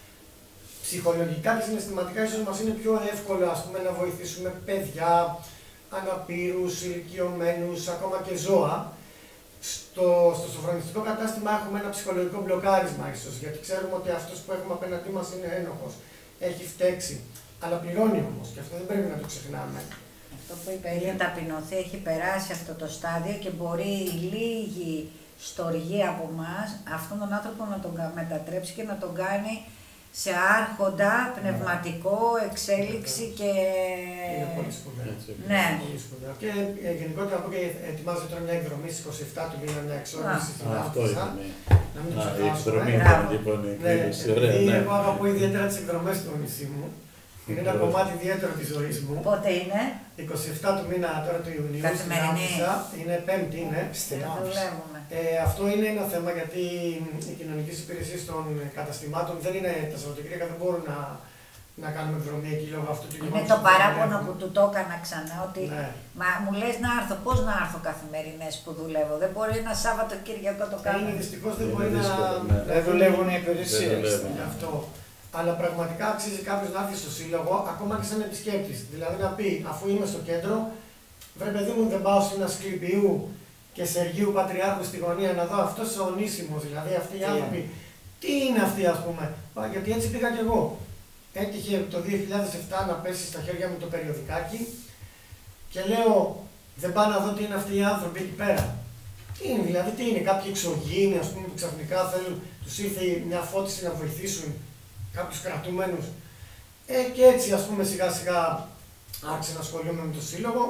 Ψυχολογικά και συναισθηματικά ίσως μας είναι πιο εύκολο ας πούμε, να βοηθήσουμε παιδιά, αναπήρους, ηλικιωμένους, ακόμα και ζώα. Στο, στο σοφρονιστικό κατάστημα έχουμε ένα ψυχολογικό μπλοκάρισμα ίσως, γιατί ξέρουμε ότι αυτός που έχουμε απέναντί μας είναι ένοχος, έχει φταίξει, αλλά πληρώνει όμως και αυτό δεν πρέπει να το ξεχνάμε. Αυτό που είπε είναι ταπεινωθεί, έχει περάσει αυτό το στάδιο και μπορεί λίγη στοργή από εμάς αυτόν τον άνθρωπο να τον μετατρέψει και να τον κάνει σε άρχοντα, πνευματικό, εξέλιξη και... Είναι πολύ σπουδαίο. Ναι. Πολύ σπουδαίο. Και ε, γενικότερα από και ετοιμάζω τώρα μια εκδρομή στις είκοσι επτά του μήνα, μια εξόρμηση στην Αυτό Άφησα. είναι. Να μην το Η ξεχάσουμε. εκδρομή Μπράβο. ήταν λοιπόν η Ναι, εκδήλωση. Ωραία, επειδή ναι. εγώ αγαπώ ιδιαίτερα τις εκδρομές του νησί μου. Είναι ένα Ωραία. κομμάτι ιδιαίτερο της ζωής μου. Πότε είναι? είκοσι επτά του μήνα τώρα του Ιουνίου, στην Καθημερινή. Άφησα, είναι πέμπτη, είναι. Στην Άφησα. Δουλεύουμε. Ε, αυτό είναι ένα θέμα γιατί οι κοινωνικές υπηρεσίες των καταστημάτων δεν είναι, τα Σαββατοκύριακα δεν μπορούν να, να κάνουμε εκδρομή εκεί λόγω αυτού του Είναι γεγονότος το που παράπονο δουλεύουμε. που του το έκανα ξανά, ότι Ναι. μα μου λες να έρθω, πώς να έρθω καθημερινές που δουλεύω, δεν μπορεί ένα Σάββατο Κυριακό το κάνω. Είναι δυστυχώς δεν Είναι μπορεί να. δύσκολο, ναι. Δεν δουλεύουν οι υπηρεσίες. Δεν δουλεύουν. Γι' αυτό. Αλλά πραγματικά αξίζει κάποιο να έρθει στο σύλλογο, ακόμα και σαν επισκέπτη. Δηλαδή να πει, αφού είμαι στο κέντρο, βρε παιδί μου, δεν πάω σε ένα Σκληπιού και Σεργίου Πατριάρχου στη γωνία να δω αυτό ο ονίσιμος, δηλαδή αυτοί οι Τι άνθρωποι. Τι είναι αυτοί, α πούμε. Πα, γιατί έτσι πήγα κι εγώ. Έτυχε το δύο χιλιάδες επτά να πέσει στα χέρια μου το περιοδικάκι και λέω, δεν πάω να δω τι είναι αυτοί οι άνθρωποι εκεί πέρα. Τι είναι, δηλαδή, τι είναι, κάποιοι εξωγήινοι, ας πούμε, που ξαφνικά θέλουν, τους ήρθε μια φώτιση να βοηθήσουν κάποιους κρατούμενους. Ε, και έτσι, ας πούμε, σιγά σιγά άρχισα να ασχολούμαι με το σύλλογο.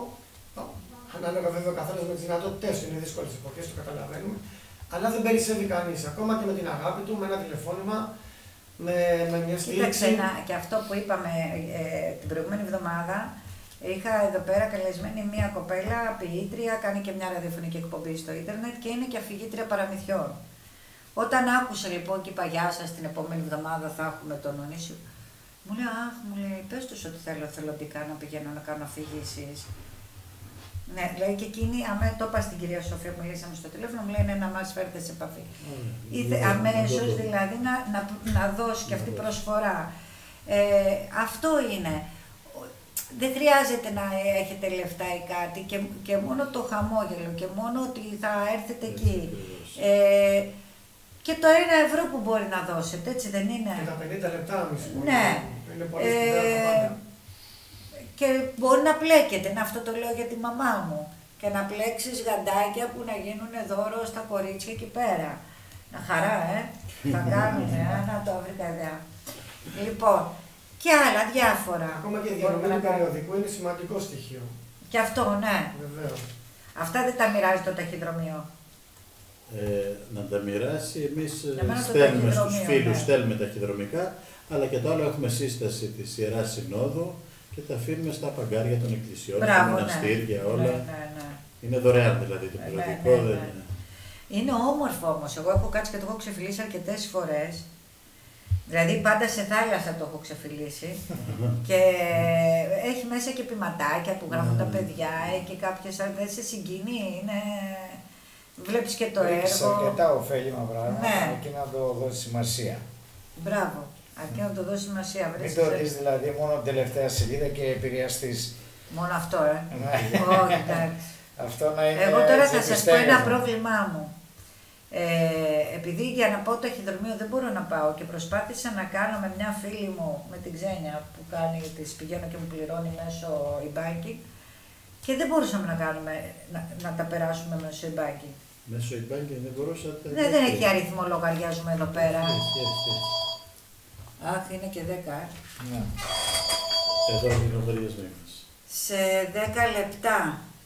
Ανάλογα βέβαια ο καθένας με τις δυνατότητες του, είναι δύσκολες εποχές, το καταλαβαίνουμε. Αλλά δεν περισσεύει κανείς, ακόμα και με την αγάπη του, με ένα τηλεφώνημα, με, με μια στήριξη. Κοίταξε, να, και αυτό που είπαμε ε, την προηγούμενη εβδομάδα, είχα εδώ πέρα καλεσμένη μια κοπέλα, ποιήτρια, κάνει και μια ραδιοφωνική εκπομπή στο ίντερνετ και είναι και αφηγήτρια παραμυθιών. Όταν άκουσα λοιπόν και είπα γεια σας, την επόμενη εβδομάδα θα έχουμε τον Ονίσιο, μου λέει, αχ, μου λέει, πες τους ότι θέλω θελοντικά να πηγαίνω να κάνω αφηγήσεις. Ναι, λέει και εκείνη, αμέ το είπα στην κυρία Σοφία που μιλήσαμε στο τηλέφωνο, μου λέει ναι, να μας φέρετε σε επαφή. Ήθε, αμέσως δηλαδή να, να, να δώσει και αυτή προσφορά. Ε, αυτό είναι. Δεν χρειάζεται να έχετε λεφτά ή κάτι και, και μόνο το χαμόγελο και μόνο ότι θα έρθετε εκεί. Ε, και το ένα ευρώ που μπορεί να δώσετε, έτσι δεν είναι. Και τα πενήντα λεπτά, μισό. Ναι. Είναι πολύ σπουδαία τα πάντα. Και μπορεί να πλέκεται, να αυτό το λέω για τη μαμά μου. Και να πλέξεις γαντάκια που να γίνουν δώρο στα κορίτσια εκεί πέρα. Να χαρά, ε. Θα κάνουν, ε. Να το βρήκα ιδέα. Λοιπόν, και άλλα διάφορα. Ακόμα και η μπορούμε διανομή να του κάνουμε. περιοδικού είναι σημαντικό στοιχείο. Και αυτό, ναι. Βεβαίως. Αυτά δεν τα μοιράζει το ταχυδρομείο. Ε, να τα μοιράσει, εμείς Για μένα το στέλνουμε στους ταχυδρομείο, φίλους, ναι. στέλνουμε ταχυδρομικά, αλλά και το άλλο έχουμε σύσταση της Ιεράς Συνόδου και τα αφήνουμε στα παγκάρια των εκκλησιών, στα Μπράβο, μοναστήρια, ναι. όλα. Ναι, ναι, ναι. Είναι δωρεάν δηλαδή το Ναι, περιοδικό, ναι, ναι. δεν είναι. Είναι όμορφο όμως. Εγώ έχω κάτσει και το έχω ξεφυλίσει αρκετές φορές. Δηλαδή πάντα σε θάλασσα το έχω ξεφυλίσει. Και έχει μέσα και ποιηματάκια που γράφουν τα παιδιά και κάποιες άλλες σε συγκινεί. Είναι... Βλέπεις και το Έχεις έργο. αρκετά ωφέλιμα πράγματα, Ναι. εκεί να το δώσει σημασία. Μπράβο. Αρκεί να το δώσει σημασία. Μην Βρες, το δεις δηλαδή μόνο την τελευταία σελίδα και επηρεαστείς. μόνο αυτό, ε. Ναι. Όχι, εντάξει. Αυτό να είναι. Εγώ τώρα θα σας πω ζεσταίγασμα. ένα πρόβλημά μου. Ε, επειδή για να πάω ταχυδρομείο δεν μπορώ να πάω και προσπάθησα να κάνω με μια φίλη μου, με την Ξένια που κάνει, της πηγαίνω και μου πληρώνει μέσω e-banking και δεν μπορούσαμε να κάνουμε, να, να τα περάσουμε μέσω e-banking. Μέσω e-banking δεν μπορούσατε. Ναι, δεν έχει αριθμό λογαριασμού εδώ πέρα. Έχει, έχει, έχει. Αχ, είναι και δέκα. ε. Ναι. Εδώ είναι οι λογαριασμοί μας. Σε δέκα λεπτά.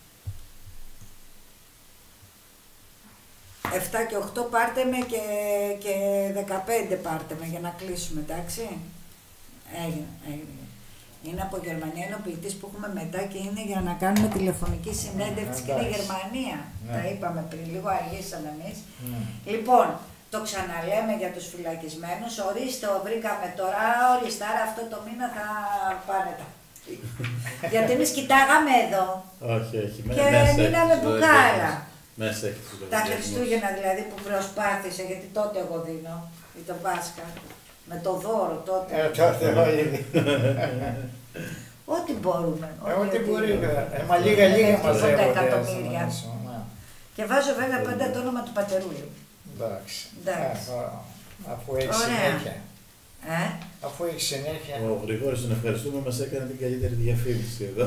επτά και οκτώ πάρτε με και, και δεκαπέντε πάρτε με για να κλείσουμε, εντάξει. Έγινε, έγινε. Είναι από Γερμανία, είναι ο ποιητής που έχουμε μετά και είναι για να κάνουμε τηλεφωνική συνέντευξη και είναι Εντάξει. Γερμανία. Ναι. Τα είπαμε πριν, λίγο αργήσαμε εμείς. Ναι. Λοιπόν, το ξαναλέμε για τους φυλακισμένους, ορίστε, ο βρήκαμε τώρα, οριστάρα αυτό το μήνα θα πάνε τα. Γιατί εμείς κοιτάγαμε εδώ Όχι, όχι. με- και μέσα μείναμε έχει τους μπουκάλα. λογαριασμούς. Μέσα έχει τους Τα λογαριασμούς. Χριστούγεννα δηλαδή που προσπάθησα, γιατί τότε εγώ δίνω, ή το Πάσχα, με το δώρο τότε. Ε, τότε όλοι. Ό,τι μπορούμε. Ε, Ό,τι μπορεί. δίνουμε. ε, Μα λίγα λίγα Έχουμε μαζεύονται. εκατομμύρια. στο μέσο, ναι. Και βάζω βέβαια πάντα το όνομα του πατερούλου. Εντάξει. Εντάξει. Ε, α, Αφού έχει Ωραία. συνέχεια. Ε? Αφού έχει συνέχεια. Ο Γρηγόρης, τον ευχαριστούμε, μας έκανε την καλύτερη διαφήμιση εδώ.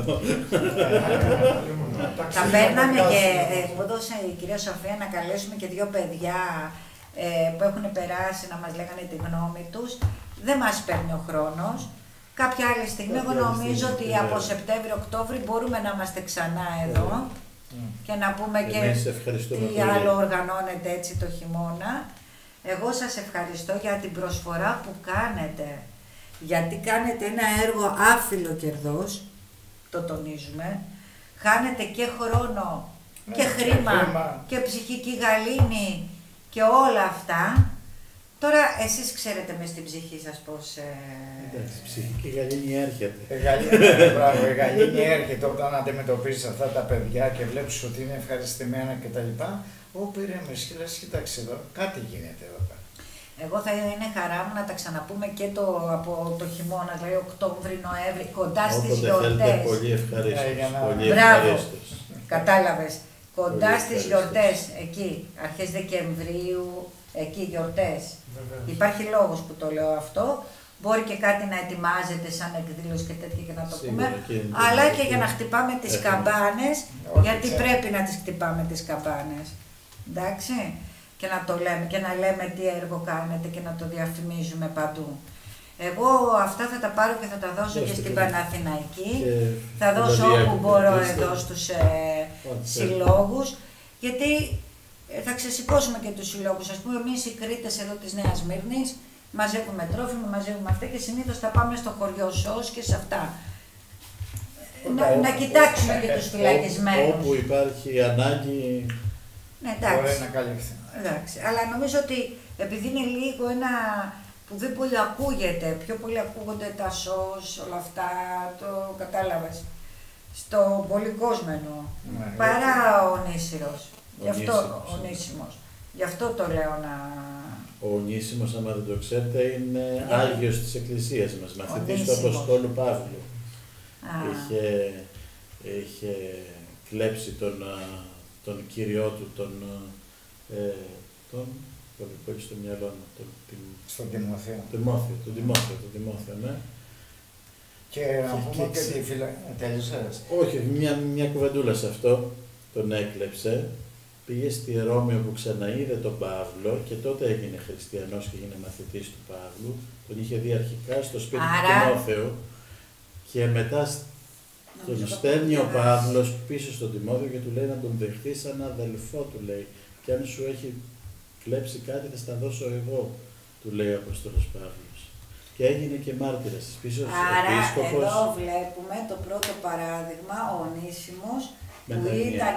Θα παίρναμε και, ε, μου έδωσε η κυρία Σοφία να καλέσουμε και δύο παιδιά ε, που έχουν περάσει να μας λέγανε τη γνώμη τους δεν μας παίρνει ο χρόνος. Κάποια άλλη στιγμή, εγώ νομίζω ότι από Σεπτέμβριο-Οκτώβριο μπορούμε να είμαστε ξανά εδώ mm. και να πούμε και τι άλλο οργανώνεται έτσι το χειμώνα. Εγώ σας ευχαριστώ για την προσφορά που κάνετε, γιατί κάνετε ένα έργο άφιλο κερδός, το τονίζουμε, χάνετε και χρόνο και ναι, χρήμα και, χρήμα και ψυχική γαλήνη και όλα αυτά. Τώρα εσείς ξέρετε μες στην ψυχή σας πώς... Ε... Εντάξει, ψυχική γαλήνη έρχεται. Η γαλήνη, μπράβο, η γαλήνη έρχεται όταν αντιμετωπίζεις αυτά τα παιδιά και βλέπεις ότι είναι ευχαριστημένα κτλ. Ω, περίμενες και λες, κοιτάξτε εδώ, κάτι γίνεται εδώ πέρα. Εγώ θα είναι χαρά μου να τα ξαναπούμε και το, από το χειμώνα, δηλαδή Οκτώβρη, Νοέμβρη, κοντά στις γιορτές. Πολύ ευχαρίστως. Να... Μπράβο, κατάλαβες. Κοντά στις γιορτές, εκεί, αρχές Δεκεμβρίου, εκεί γιορτές. Βεβαίως. Υπάρχει λόγος που το λέω αυτό. Μπορεί και κάτι να ετοιμάζεται σαν εκδήλωση και τέτοια και να το πούμε. Και αλλά και για να χτυπάμε τις Έχουμε. καμπάνες, Όχι, γιατί ξέρω. πρέπει να τις χτυπάμε τις καμπάνες. Εντάξει. Και να το λέμε και να λέμε τι έργο κάνετε και να το διαφημίζουμε παντού. Εγώ αυτά θα τα πάρω και θα τα δώσω και στην Παναθηναϊκή. Θα δώσω όπου μπορώ εδώ στους ε, συλλόγους. Γιατί θα ξεσηκώσουμε και τους συλλόγους. Ας πούμε, εμείς οι Κρήτες εδώ της Νέας Μύρνης μαζεύουμε τρόφιμα, μαζεύουμε αυτά και συνήθως θα πάμε στο χωριό ΣΟΣ και σε αυτά. Να, να κοιτάξουμε και τους φυλακισμένους. Όπου υπάρχει ανάγκη, ναι, εντάξει. μπορεί να καλύψει. Εντάξει. Αλλά νομίζω ότι επειδή είναι λίγο ένα που δεν πολύ ακούγεται, πιο πολύ ακούγονται τα ΣΟΣ, όλα αυτά, το κατάλαβες, στον πολυκόσμενο, ναι, παρά ο Ονίσηρος. Γι' αυτό ο Ονίσιμος. Γι' αυτό το λέω να... Ο Ονίσιμος, άμα δεν το ξέρετε, είναι yeah. Άγιος της Εκκλησίας μας, μαθητής του Αποστόλου Παύλου. Ah. Είχε, είχε κλέψει τον, τον κύριό του, τον, ε, τον, τον, στο μυαλό μου, τον, την, στον Τιμόθεο. Τιμόθεο, τον Τιμόθεο, τον Τιμόθεο, ναι. Και να πούμε και τη φυλα... Τέλειωσες. Όχι, μια, μια κουβεντούλα σε αυτό. Τον έκλεψε, πήγε στη Ρώμη όπου ξαναείδε τον Παύλο και τότε έγινε χριστιανός και έγινε μαθητής του Παύλου. Τον είχε δει αρχικά στο σπίτι Άρα... του Τιμόθεου και μετά τον στέλνει ο Παύλος πίσω στον Τιμόθεο και του λέει να τον δεχθεί σαν αδελφό, του λέει. Και αν σου έχει κλέψει κάτι θα στα δώσω εγώ, του λέει ο Απόστολος Παύλος. Και έγινε και μάρτυρας της πίσω ο επίσκοπος. Άρα εδώ βλέπουμε το πρώτο παράδειγμα, ο Ονίσιμος, που ήταν,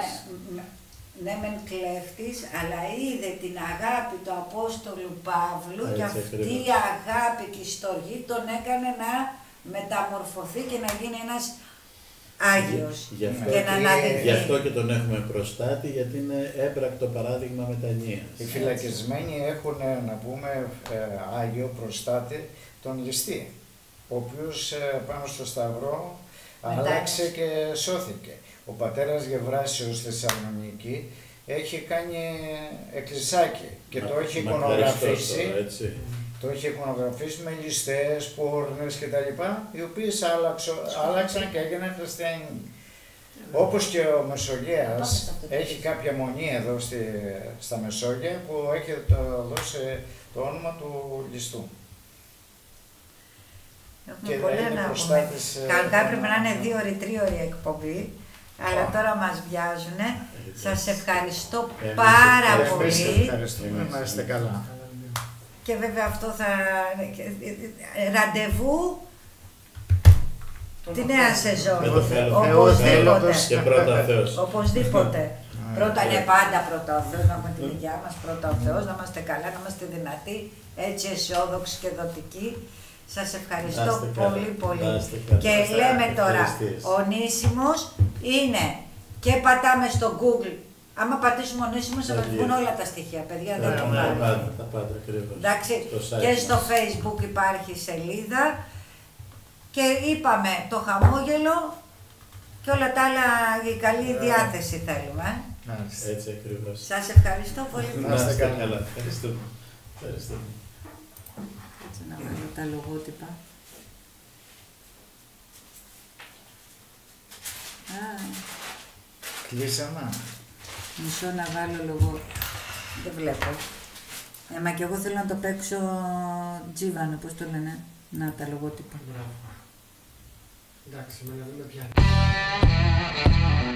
ναι μεν κλέφτης, αλλά είδε την αγάπη του Απόστολου Παύλου και αυτή η αγάπη και η στοργή τον έκανε να μεταμορφωθεί και να γίνει ένας Άγιος. Γι' αυτό, και, να και, γι' αυτό και τον έχουμε προστάτη, γιατί είναι έμπρακτο παράδειγμα μετανοίας. Οι φυλακισμένοι έχουν, να πούμε, Άγιο προστάτη τον Ληστή, ο οποίος πάνω στο Σταυρό άλλαξε και σώθηκε. Ο πατέρας Γευράσιος στη Θεσσαλονίκη έχει κάνει εκκλησάκι και Μα, το έχει εικονογραφήσει. Το έχει εικονογραφήσει με ληστές, πόρνες κτλ. Οι οποίες άλλαξαν και έγιναν χριστιανοί. Όπως και ο Μεσογείας έχει κάποια μονή εδώ στη, στα Μεσόγεια που έχει το, δώσει το όνομα του ληστού. Έχουμε πολλά να πούμε. Κανονικά πρέπει να είναι δύο ώρες, τρία ώρες εκπομπή. Αλλά τώρα μας βιάζουνε. Σας ευχαριστώ πάρα πολύ. Ευχαριστούμε, να είστε καλά. Και βέβαια αυτό θα... Ραντεβού τη νέα σεζόν. Οπωσδήποτε. Και πρώτα Θεός. Οπωσδήποτε. Πρώτα είναι πάντα πρώτα ο Θεός, να έχουμε την υγειά μας, πρώτα ο Θεός, να είμαστε καλά, να είμαστε δυνατοί, έτσι αισιόδοξοι και δοτικοί. Σας ευχαριστώ πολύ πολύ. Και λέμε τώρα, Ονίσιμος είναι και πατάμε στο Google. Άμα πατήσουμε Ονίσιμος θα βγουν όλα τα στοιχεία, παιδιά, δεν το πάρουμε. Εντάξει, και στο Facebook υπάρχει σελίδα. Και είπαμε το χαμόγελο και όλα τα άλλα, η καλή διάθεση θέλουμε. Έτσι ακριβώς. Σας ευχαριστώ πολύ. Να είστε καλά. Ευχαριστούμε. Έτσι να βάλω τα λογότυπα. Κλείσαμε. Μισό να βάλω λογό. Δεν βλέπω. Ε, μα και εγώ θέλω να το παίξω τζίβανο, πώς το λένε, να τα λογότυπα. Μπράβο. Εντάξει, με να δούμε πια.